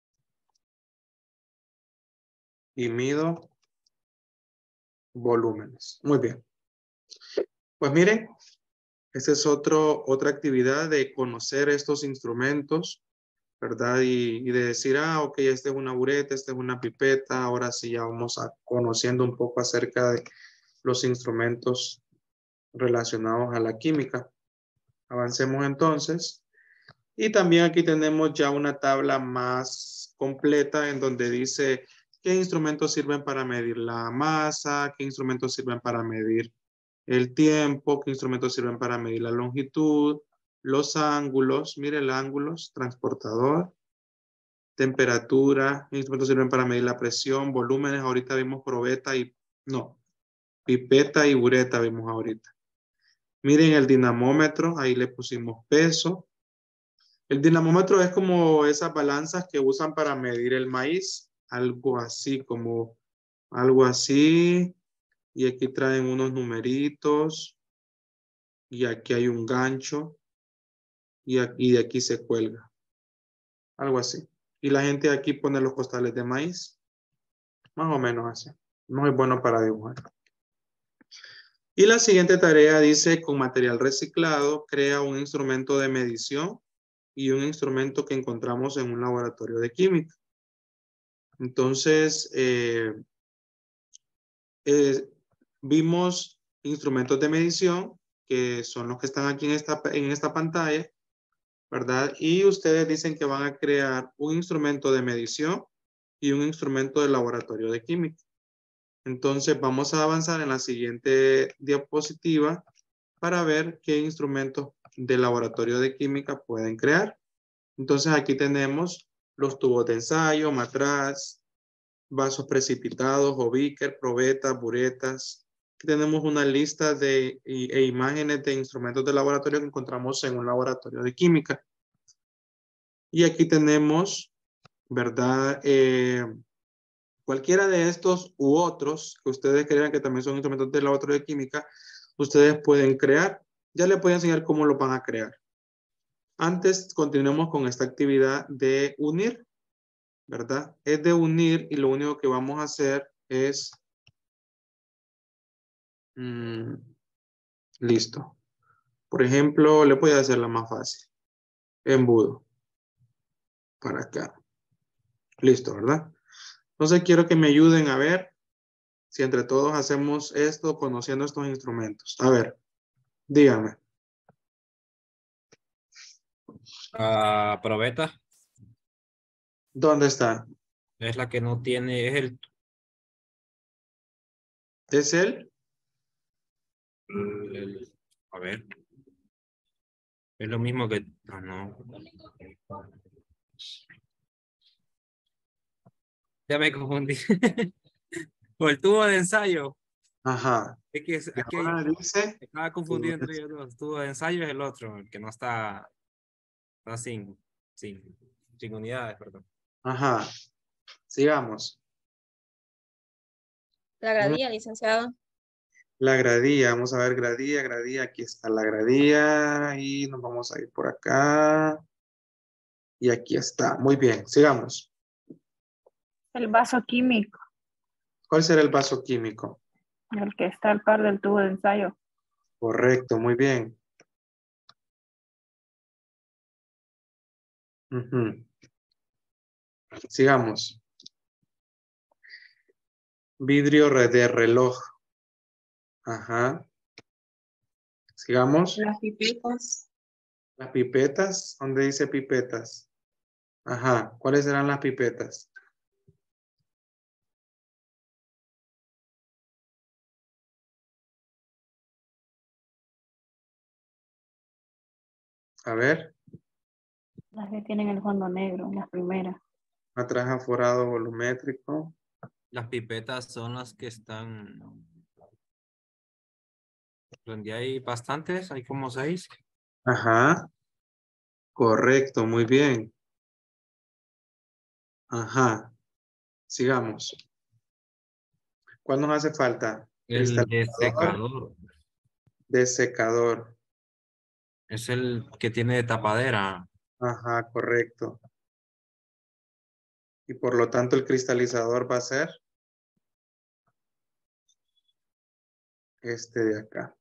y mido volúmenes. Muy bien. Pues miren, esta es otro, otra actividad de conocer estos instrumentos, ¿verdad? Y, y de decir, ah, ok, esta es una bureta, esta es una pipeta. Ahora sí ya vamos a conociendo un poco acerca de los instrumentos relacionados a la química. Avancemos entonces. Y también aquí tenemos ya una tabla más completa en donde dice qué instrumentos sirven para medir la masa, qué instrumentos sirven para medir el tiempo, qué instrumentos sirven para medir la longitud, los ángulos, mire el ángulos, transportador, temperatura, qué instrumentos sirven para medir la presión, volúmenes, ahorita vimos probeta y, no, pipeta y bureta vimos ahorita. Miren el dinamómetro, ahí le pusimos peso. El dinamómetro es como esas balanzas que usan para medir el maíz, algo así como, algo así. Y aquí traen unos numeritos. Y aquí hay un gancho. Y, aquí, y de aquí se cuelga. Algo así. Y la gente aquí pone los costales de maíz. Más o menos así. No es bueno para dibujar. Y la siguiente tarea dice, con material reciclado, crea un instrumento de medición y un instrumento que encontramos en un laboratorio de química. Entonces, eh, eh, vimos instrumentos de medición, que son los que están aquí en esta, en esta pantalla, ¿verdad? Y ustedes dicen que van a crear un instrumento de medición y un instrumento de laboratorio de química. Entonces, vamos a avanzar en la siguiente diapositiva para ver qué instrumentos de laboratorio de química pueden crear. Entonces, aquí tenemos los tubos de ensayo, matraz, vasos precipitados o beaker, probetas, buretas. Aquí tenemos una lista de e, e imágenes de instrumentos de laboratorio que encontramos en un laboratorio de química. Y aquí tenemos, ¿verdad? Eh, cualquiera de estos u otros que ustedes crean que también son instrumentos de laboratorio de química, ustedes pueden crear. Ya les voy a enseñar cómo lo van a crear. Antes, continuemos con esta actividad de unir, ¿verdad? Es de unir y lo único que vamos a hacer es... Mm, listo. Por ejemplo, le voy a hacer la más fácil. Embudo. Para acá. Listo, ¿verdad? Entonces quiero que me ayuden a ver si entre todos hacemos esto conociendo estos instrumentos. A ver, díganme. Ah, probeta. ¿Dónde está? Es la que no tiene, es el, ¿Es él? el- a ver. Es lo mismo que, ah, no. Ya me confundí. Por el tubo de ensayo. Ajá. Es que es- Y aquí ahora hay, dice... estaba confundido entre ellos dos. Tubo de ensayo es el otro, el que no está, está sin, sin, sin unidades, perdón. Ajá. Sigamos. La gradía, licenciado. La gradía, vamos a ver gradía, gradía, aquí está la gradía y nos vamos a ir por acá. Y aquí está, muy bien, sigamos. El vaso químico, ¿Cuál será el vaso químico? el que está al par del tubo de ensayo. Correcto, muy bien. Ujú. Sigamos. Vidrio re- de reloj. Ajá. Sigamos. Las pipetas. Las pipetas, ¿dónde dice pipetas? Ajá, ¿cuáles serán las pipetas? A ver, Las que tienen el fondo negro, las primeras. atrás aforado volumétrico. Las pipetas son las que están. Donde hay bastantes, hay como seis. Ajá, correcto, muy bien. Ajá, sigamos. ¿Cuál nos hace falta? El Cristalizador, desecador desecador. es el que tiene tapadera. Ajá, correcto. Y por lo tanto el cristalizador va a ser este de acá.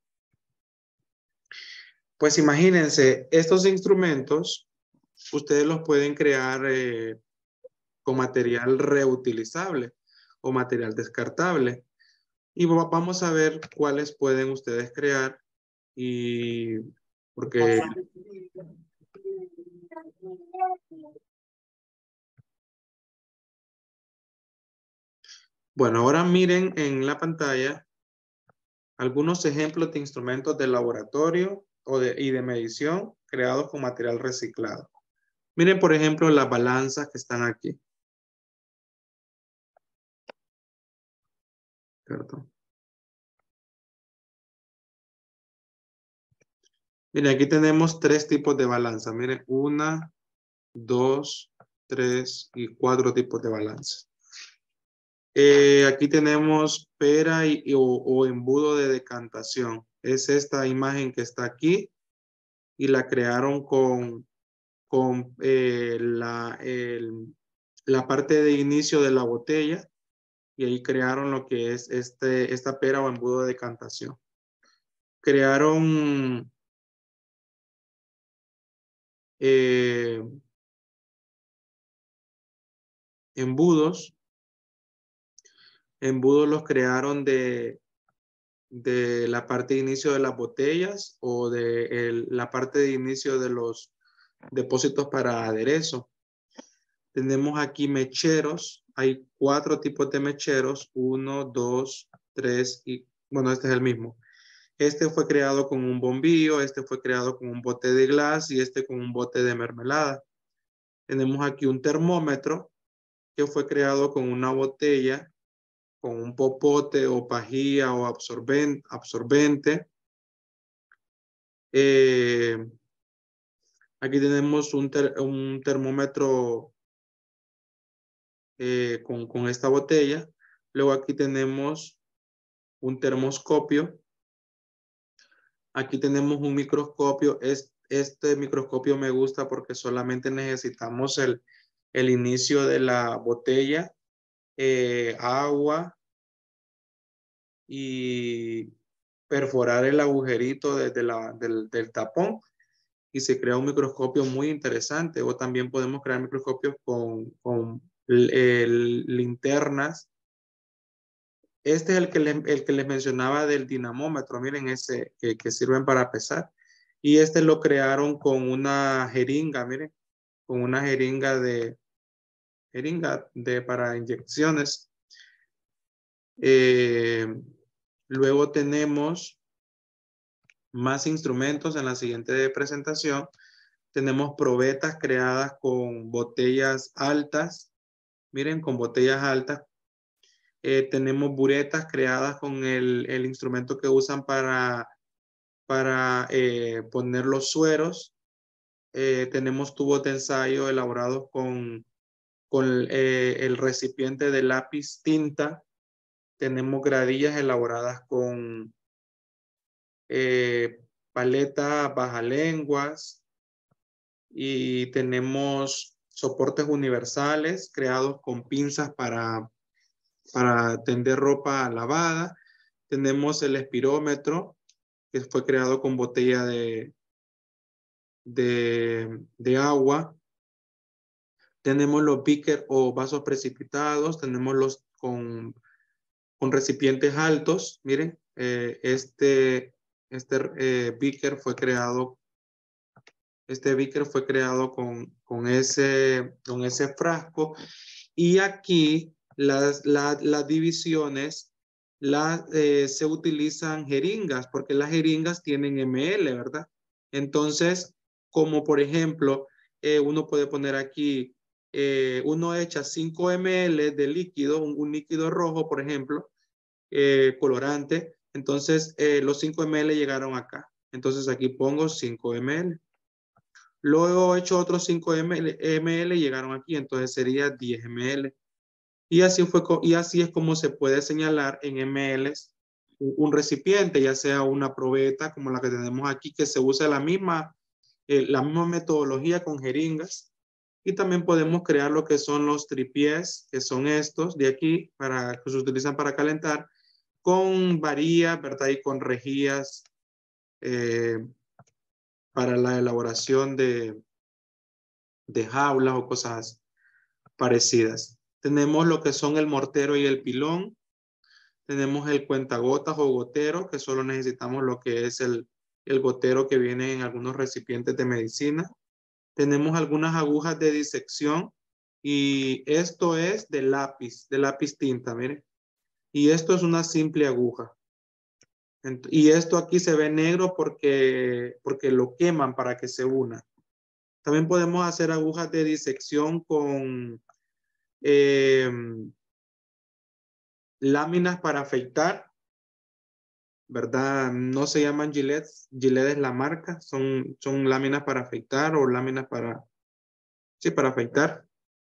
Pues imagínense, estos instrumentos ustedes los pueden crear eh, con material reutilizable o material descartable. Y va- vamos a ver cuáles pueden ustedes crear y porque, bueno, ahora miren en la pantalla algunos ejemplos de instrumentos de laboratorio o de, y de medición creados con material reciclado. Miren, por ejemplo, las balanzas que están aquí. ¿Cierto? Miren, aquí tenemos tres tipos de balanza. Miren, una, dos, tres y cuatro tipos de balanza. Eh, aquí tenemos pera y, y- o, o embudo de decantación. Es esta imagen que está aquí y la crearon con, con eh, la, el- la parte de inicio de la botella y ahí crearon lo que es este, esta pera o embudo de decantación. Crearon eh, embudos. Embudos los crearon de, de la parte de inicio de las botellas o de el- la parte de inicio de los depósitos para aderezo. Tenemos aquí mecheros. Hay cuatro tipos de mecheros. Uno, dos, tres y bueno, este es el mismo. Este fue creado con un bombillo, este fue creado con un bote de glass y este con un bote de mermelada. Tenemos aquí un termómetro que fue creado con una botella, con un popote o pajilla o absorben- absorbente. Eh, aquí tenemos un, ter- un termómetro eh, con, con esta botella. Luego aquí tenemos un termoscopio. Aquí tenemos un microscopio. Es, este microscopio me gusta porque solamente necesitamos el, el inicio de la botella, eh, agua y perforar el agujerito desde la, del, del tapón y se crea un microscopio muy interesante. O también podemos crear microscopios con, con el, linternas. Este es el que, les, el que les mencionaba del dinamómetro, miren ese que, que sirven para pesar. Y este lo crearon con una jeringa, miren, con una jeringa de, jeringa de para inyecciones. Eh, luego tenemos más instrumentos en la siguiente presentación. Tenemos probetas creadas con botellas altas. Miren, con botellas altas. Eh, tenemos buretas creadas con el, el instrumento que usan para, para eh, poner los sueros. Eh, tenemos tubos de ensayo elaborados con, con eh, el recipiente de lápiz tinta. Tenemos gradillas elaboradas con eh, paleta bajalenguas y tenemos soportes universales creados con pinzas para, para tender ropa lavada. Tenemos el espirómetro que fue creado con botella de, de, de agua. Tenemos los beakers o vasos precipitados. Tenemos los con, con recipientes altos. Miren, eh, este, este eh, beaker fue creado, este beaker fue creado con, con, ese, con ese frasco. Y aquí las, la, las divisiones la, eh, se utilizan jeringas, porque las jeringas tienen ml, ¿verdad? Entonces, como por ejemplo, eh, uno puede poner aquí, eh, uno echa cinco mililitros de líquido, un, un líquido rojo, por ejemplo, eh, colorante. Entonces, eh, los cinco mililitros llegaron acá. Entonces, aquí pongo cinco mililitros. Luego he hecho otros cinco mililitros, llegaron aquí, entonces sería diez mililitros. Y así, fue, y así es como se puede señalar en mls un recipiente, ya sea una probeta como la que tenemos aquí, que se usa la misma, eh, la misma metodología con jeringas. Y también podemos crear lo que son los tripiés, que son estos de aquí, para, que se utilizan para calentar, con varillas, ¿verdad? Y con rejillas eh, para la elaboración de, de jaulas o cosas parecidas. Tenemos lo que son el mortero y el pilón. Tenemos el cuentagotas o gotero, que solo necesitamos lo que es el, el gotero que viene en algunos recipientes de medicina. Tenemos algunas agujas de disección y esto es de lápiz, de lápiz tinta, miren. Y esto es una simple aguja. Y esto aquí se ve negro porque, porque lo queman para que se una. También podemos hacer agujas de disección con eh, láminas para afeitar, ¿verdad? No se llaman Gillette, Gillette es la marca, son, son láminas para afeitar o láminas para, sí, para afeitar.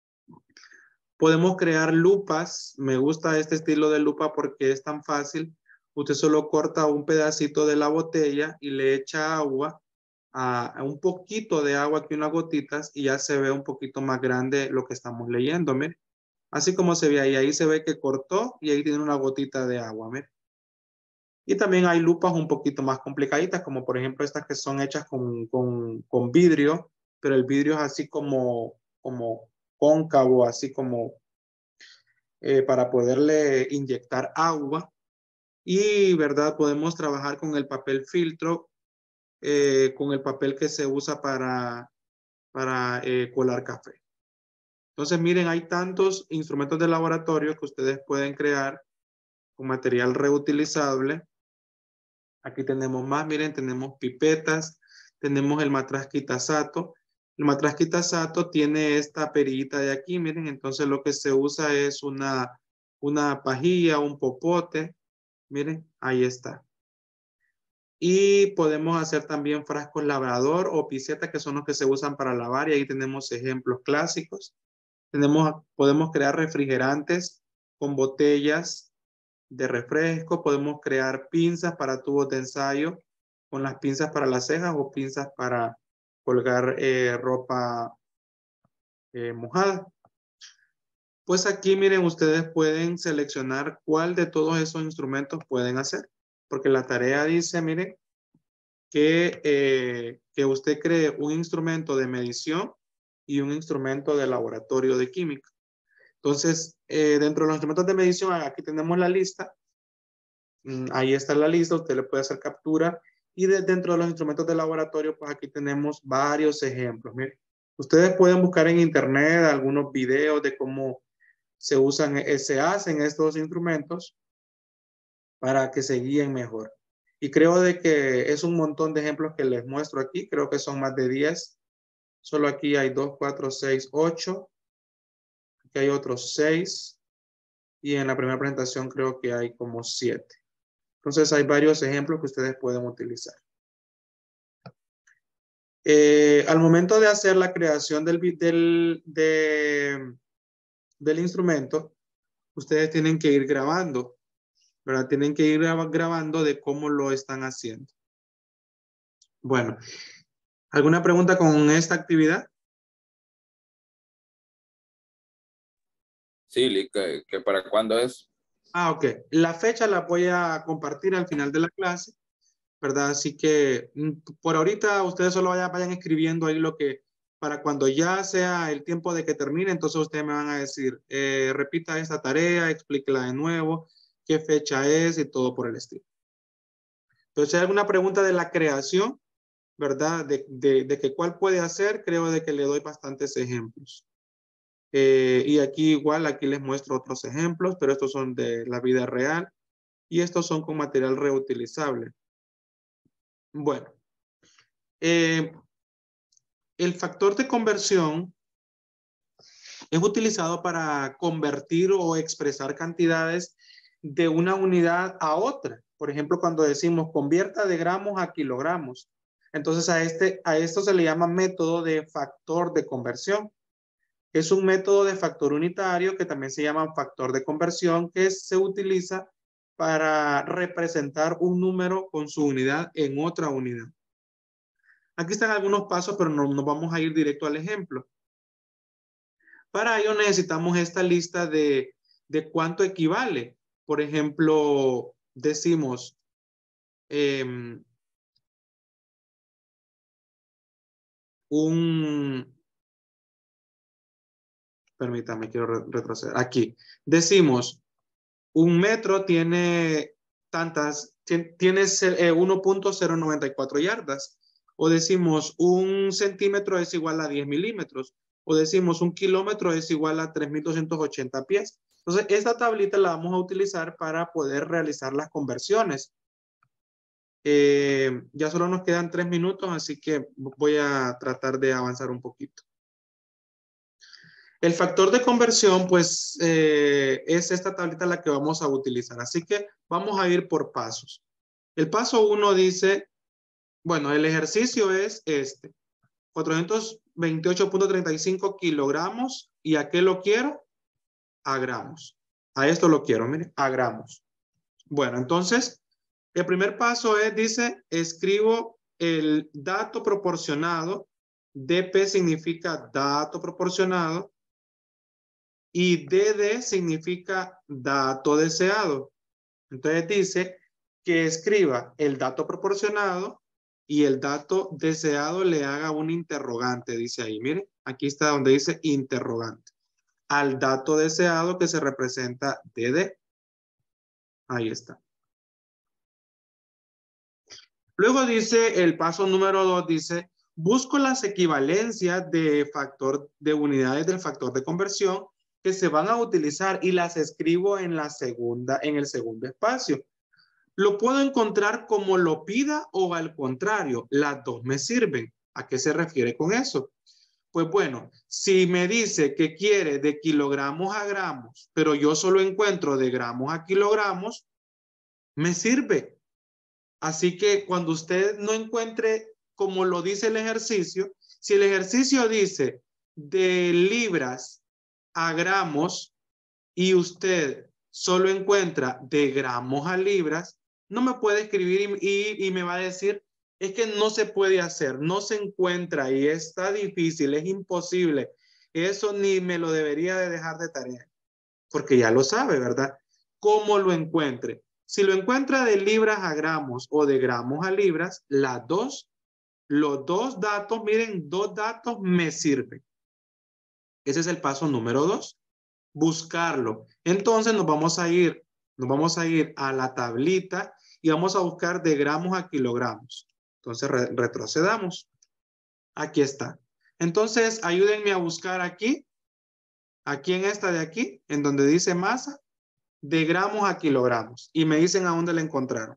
Podemos crear lupas, me gusta este estilo de lupa porque es tan fácil. Usted solo corta un pedacito de la botella y le echa agua, a, a un poquito de agua, aquí unas gotitas, y ya se ve un poquito más grande lo que estamos leyendo, mire. Así como se ve ahí, ahí se ve que cortó y ahí tiene una gotita de agua, mire. Y también hay lupas un poquito más complicaditas, como por ejemplo estas que son hechas con, con, con vidrio, pero el vidrio es así como, como cóncavo, así como eh, para poderle inyectar agua. Y, ¿verdad? Podemos trabajar con el papel filtro, eh, con el papel que se usa para, para eh, colar café. Entonces, miren, hay tantos instrumentos de laboratorio que ustedes pueden crear con material reutilizable. Aquí tenemos más, miren, tenemos pipetas, tenemos el matraz Kitasato. El matraz Kitasato tiene esta perillita de aquí, miren, entonces lo que se usa es una, una pajilla, un popote, miren, ahí está. Y podemos hacer también frascos labrador o pisetas, que son los que se usan para lavar, y ahí tenemos ejemplos clásicos. Tenemos, podemos crear refrigerantes con botellas de refresco, podemos crear pinzas para tubos de ensayo, con las pinzas para las cejas o pinzas para colgar eh, ropa eh, mojada. Pues aquí miren, ustedes pueden seleccionar cuál de todos esos instrumentos pueden hacer, porque la tarea dice, miren, que, eh, que usted cree un instrumento de medición y un instrumento de laboratorio de química. Entonces, eh, dentro de los instrumentos de medición, aquí tenemos la lista. Ahí está la lista, usted le puede hacer captura. Y de, dentro de los instrumentos de laboratorio, pues aquí tenemos varios ejemplos. Miren, ustedes pueden buscar en internet algunos videos de cómo se usan, se hacen estos instrumentos para que se guíen mejor. Y creo de que es un montón de ejemplos que les muestro aquí. Creo que son más de diez. Solo aquí hay dos, cuatro, seis, ocho. Aquí hay otros seis. Y en la primera presentación creo que hay como siete. Entonces hay varios ejemplos que ustedes pueden utilizar. Eh, al momento de hacer la creación del, del, de, del instrumento, ustedes tienen que ir grabando, ¿verdad? Tienen que ir grabando de cómo lo están haciendo. Bueno, ¿alguna pregunta con esta actividad? Sí, ¿que, que para cuándo es? Ah, ok. La fecha la voy a compartir al final de la clase, ¿verdad? Así que por ahorita ustedes solo vayan, vayan escribiendo ahí lo que, para cuando ya sea el tiempo de que termine, entonces ustedes me van a decir, eh, repita esta tarea, explíquela de nuevo, qué fecha es y todo por el estilo. Entonces, si hay alguna pregunta de la creación, ¿verdad? De, de, de que cuál puede hacer, creo de que le doy bastantes ejemplos. Eh, y aquí igual, aquí les muestro otros ejemplos, pero estos son de la vida real y estos son con material reutilizable. Bueno, eh, el factor de conversión es utilizado para convertir o expresar cantidades de una unidad a otra. Por ejemplo, cuando decimos convierta de gramos a kilogramos. Entonces a, este, a esto se le llama método de factor de conversión. Es un método de factor unitario que también se llama factor de conversión, que se utiliza para representar un número con su unidad en otra unidad. Aquí están algunos pasos, pero no nos vamos a ir directo al ejemplo. Para ello necesitamos esta lista de, de cuánto equivale. Por ejemplo, decimos eh, un... Permítame, quiero retroceder. Aquí. Decimos, un metro tiene tantas, tiene uno punto cero noventa y cuatro yardas. O decimos, un centímetro es igual a diez milímetros. O decimos, un kilómetro es igual a tres mil doscientos ochenta pies. Entonces, esta tablita la vamos a utilizar para poder realizar las conversiones. Eh, ya solo nos quedan tres minutos, así que voy a tratar de avanzar un poquito. El factor de conversión, pues, eh, es esta tablita la que vamos a utilizar. Así que vamos a ir por pasos. El paso uno dice, bueno, el ejercicio es este. cuatrocientos veintiocho punto treinta y cinco kilogramos. ¿Y a qué lo quiero? A gramos. A esto lo quiero, miren, a gramos. Bueno, entonces, el primer paso es, dice, escribo el dato proporcionado. D P significa dato proporcionado. Y D D significa dato deseado. Entonces dice que escriba el dato proporcionado y el dato deseado le haga un interrogante, dice ahí. Mire, aquí está donde dice interrogante. Al dato deseado que se representa D D. Ahí está. Luego dice el paso número dos, dice, busco las equivalencias de factor de unidades del factor de conversión que se van a utilizar y las escribo en la segunda, en el segundo espacio. Lo puedo encontrar como lo pida o al contrario, las dos me sirven. ¿A qué se refiere con eso? Pues bueno, si me dice que quiere de kilogramos a gramos, pero yo solo encuentro de gramos a kilogramos, me sirve. Así que cuando usted no encuentre como lo dice el ejercicio, si el ejercicio dice de libras a gramos y usted solo encuentra de gramos a libras, no me puede escribir y, y, y me va a decir, es que no se puede hacer, no se encuentra y está difícil, es imposible. Eso ni me lo debería de dejar de tarea, porque ya lo sabe, ¿verdad? ¿Cómo lo encuentre? Si lo encuentra de libras a gramos o de gramos a libras, las dos, los dos datos, miren, dos datos me sirven. Ese es el paso número dos. Buscarlo. Entonces nos vamos a ir, nos vamos a ir a la tablita y vamos a buscar de gramos a kilogramos. Entonces re retrocedamos. Aquí está. Entonces ayúdenme a buscar aquí, aquí en esta de aquí, en donde dice masa, de gramos a kilogramos. Y me dicen a dónde la encontraron.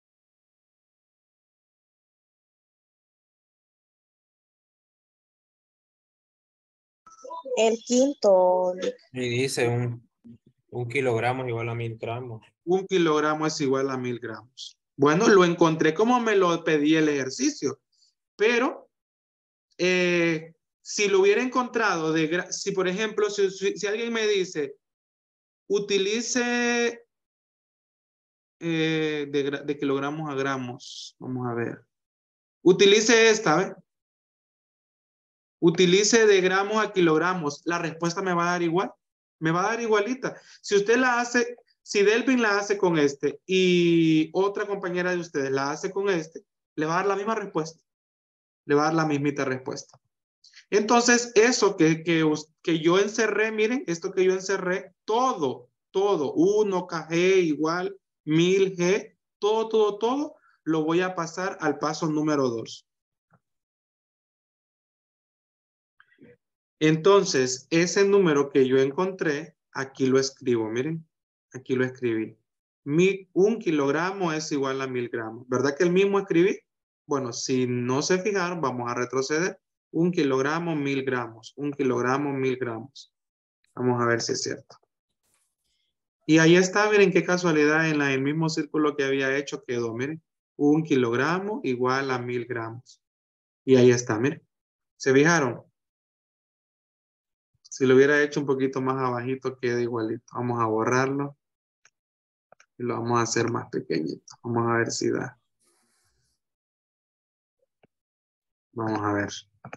El quinto. Y dice un, un kilogramo es igual a mil gramos. Un kilogramo es igual a mil gramos. Bueno, lo encontré como me lo pedí el ejercicio, pero eh, si lo hubiera encontrado, de, si por ejemplo, si, si, si alguien me dice, utilice eh, de, de kilogramos a gramos, vamos a ver, utilice esta, ¿ves? Utilice de gramos a kilogramos, la respuesta me va a dar igual, me va a dar igualita. Si usted la hace, si Delvin la hace con este y otra compañera de ustedes la hace con este, le va a dar la misma respuesta, le va a dar la mismita respuesta. Entonces, eso que, que, que yo encerré, miren, esto que yo encerré, todo, todo, uno K G igual, mil G, todo, todo, todo, lo voy a pasar al paso número dos. Entonces, ese número que yo encontré, aquí lo escribo, miren, aquí lo escribí. Mi, un kilogramo es igual a mil gramos. ¿Verdad que el mismo escribí? Bueno, si no se fijaron, vamos a retroceder. Un kilogramo, mil gramos. Un kilogramo, mil gramos. Vamos a ver si es cierto. Y ahí está, miren qué casualidad, en la, el mismo círculo que había hecho quedó, miren. Un kilogramo igual a mil gramos. Y ahí está, miren. ¿Se fijaron? Si lo hubiera hecho un poquito más abajito, queda igualito. Vamos a borrarlo. Y lo vamos a hacer más pequeñito. Vamos a ver si da. Vamos a ver.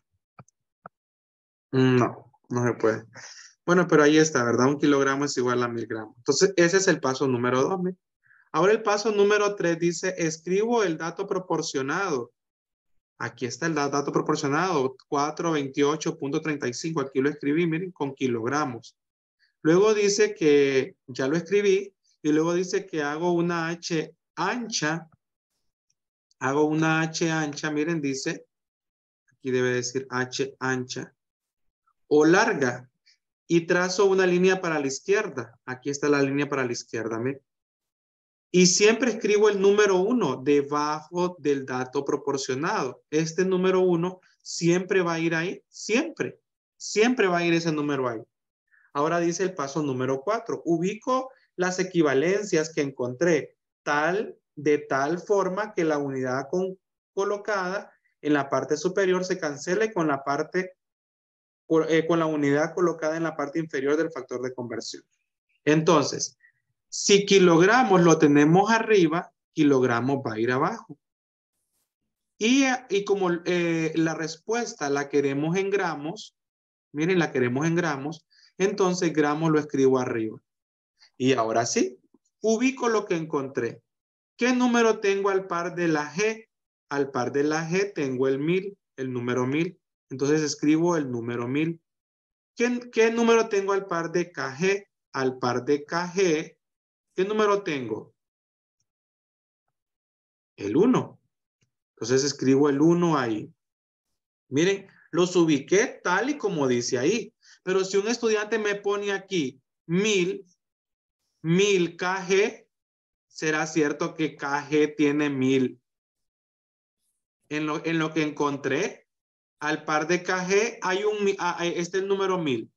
No, no se puede. Bueno, pero ahí está, ¿verdad? Un kilogramo es igual a mil gramos. Entonces, ese es el paso número dos. ¿Me? Ahora el paso número tres dice, escribo el dato proporcionado. Aquí está el dato proporcionado, cuatrocientos veintiocho punto treinta y cinco. Aquí lo escribí, miren, con kilogramos. Luego dice que ya lo escribí y luego dice que hago una H ancha. Hago una H ancha, miren, dice, aquí debe decir H ancha o larga y trazo una línea para la izquierda. Aquí está la línea para la izquierda, miren. Y siempre escribo el número uno debajo del dato proporcionado. Este número uno siempre va a ir ahí, siempre, siempre va a ir ese número ahí. Ahora dice el paso número cuatro. Ubico las equivalencias que encontré tal, de tal forma que la unidad con, colocada en la parte superior se cancele con la parte, eh, con la unidad colocada en la parte inferior del factor de conversión. Entonces, si kilogramos lo tenemos arriba, kilogramos va a ir abajo. Y, y como eh, la respuesta la queremos en gramos, miren, la queremos en gramos, entonces gramos lo escribo arriba. Y ahora sí, ubico lo que encontré. ¿Qué número tengo al par de la G? Al par de la G tengo el mil, el número mil. Entonces escribo el número mil. ¿Qué, qué número tengo al par de K G? Al par de K G, ¿qué número tengo? El uno. Entonces escribo el uno ahí. Miren, los ubiqué tal y como dice ahí. Pero si un estudiante me pone aquí mil, mil K G, será cierto que K G tiene mil. En lo, en lo que encontré, al par de K G hay un, este es el número mil.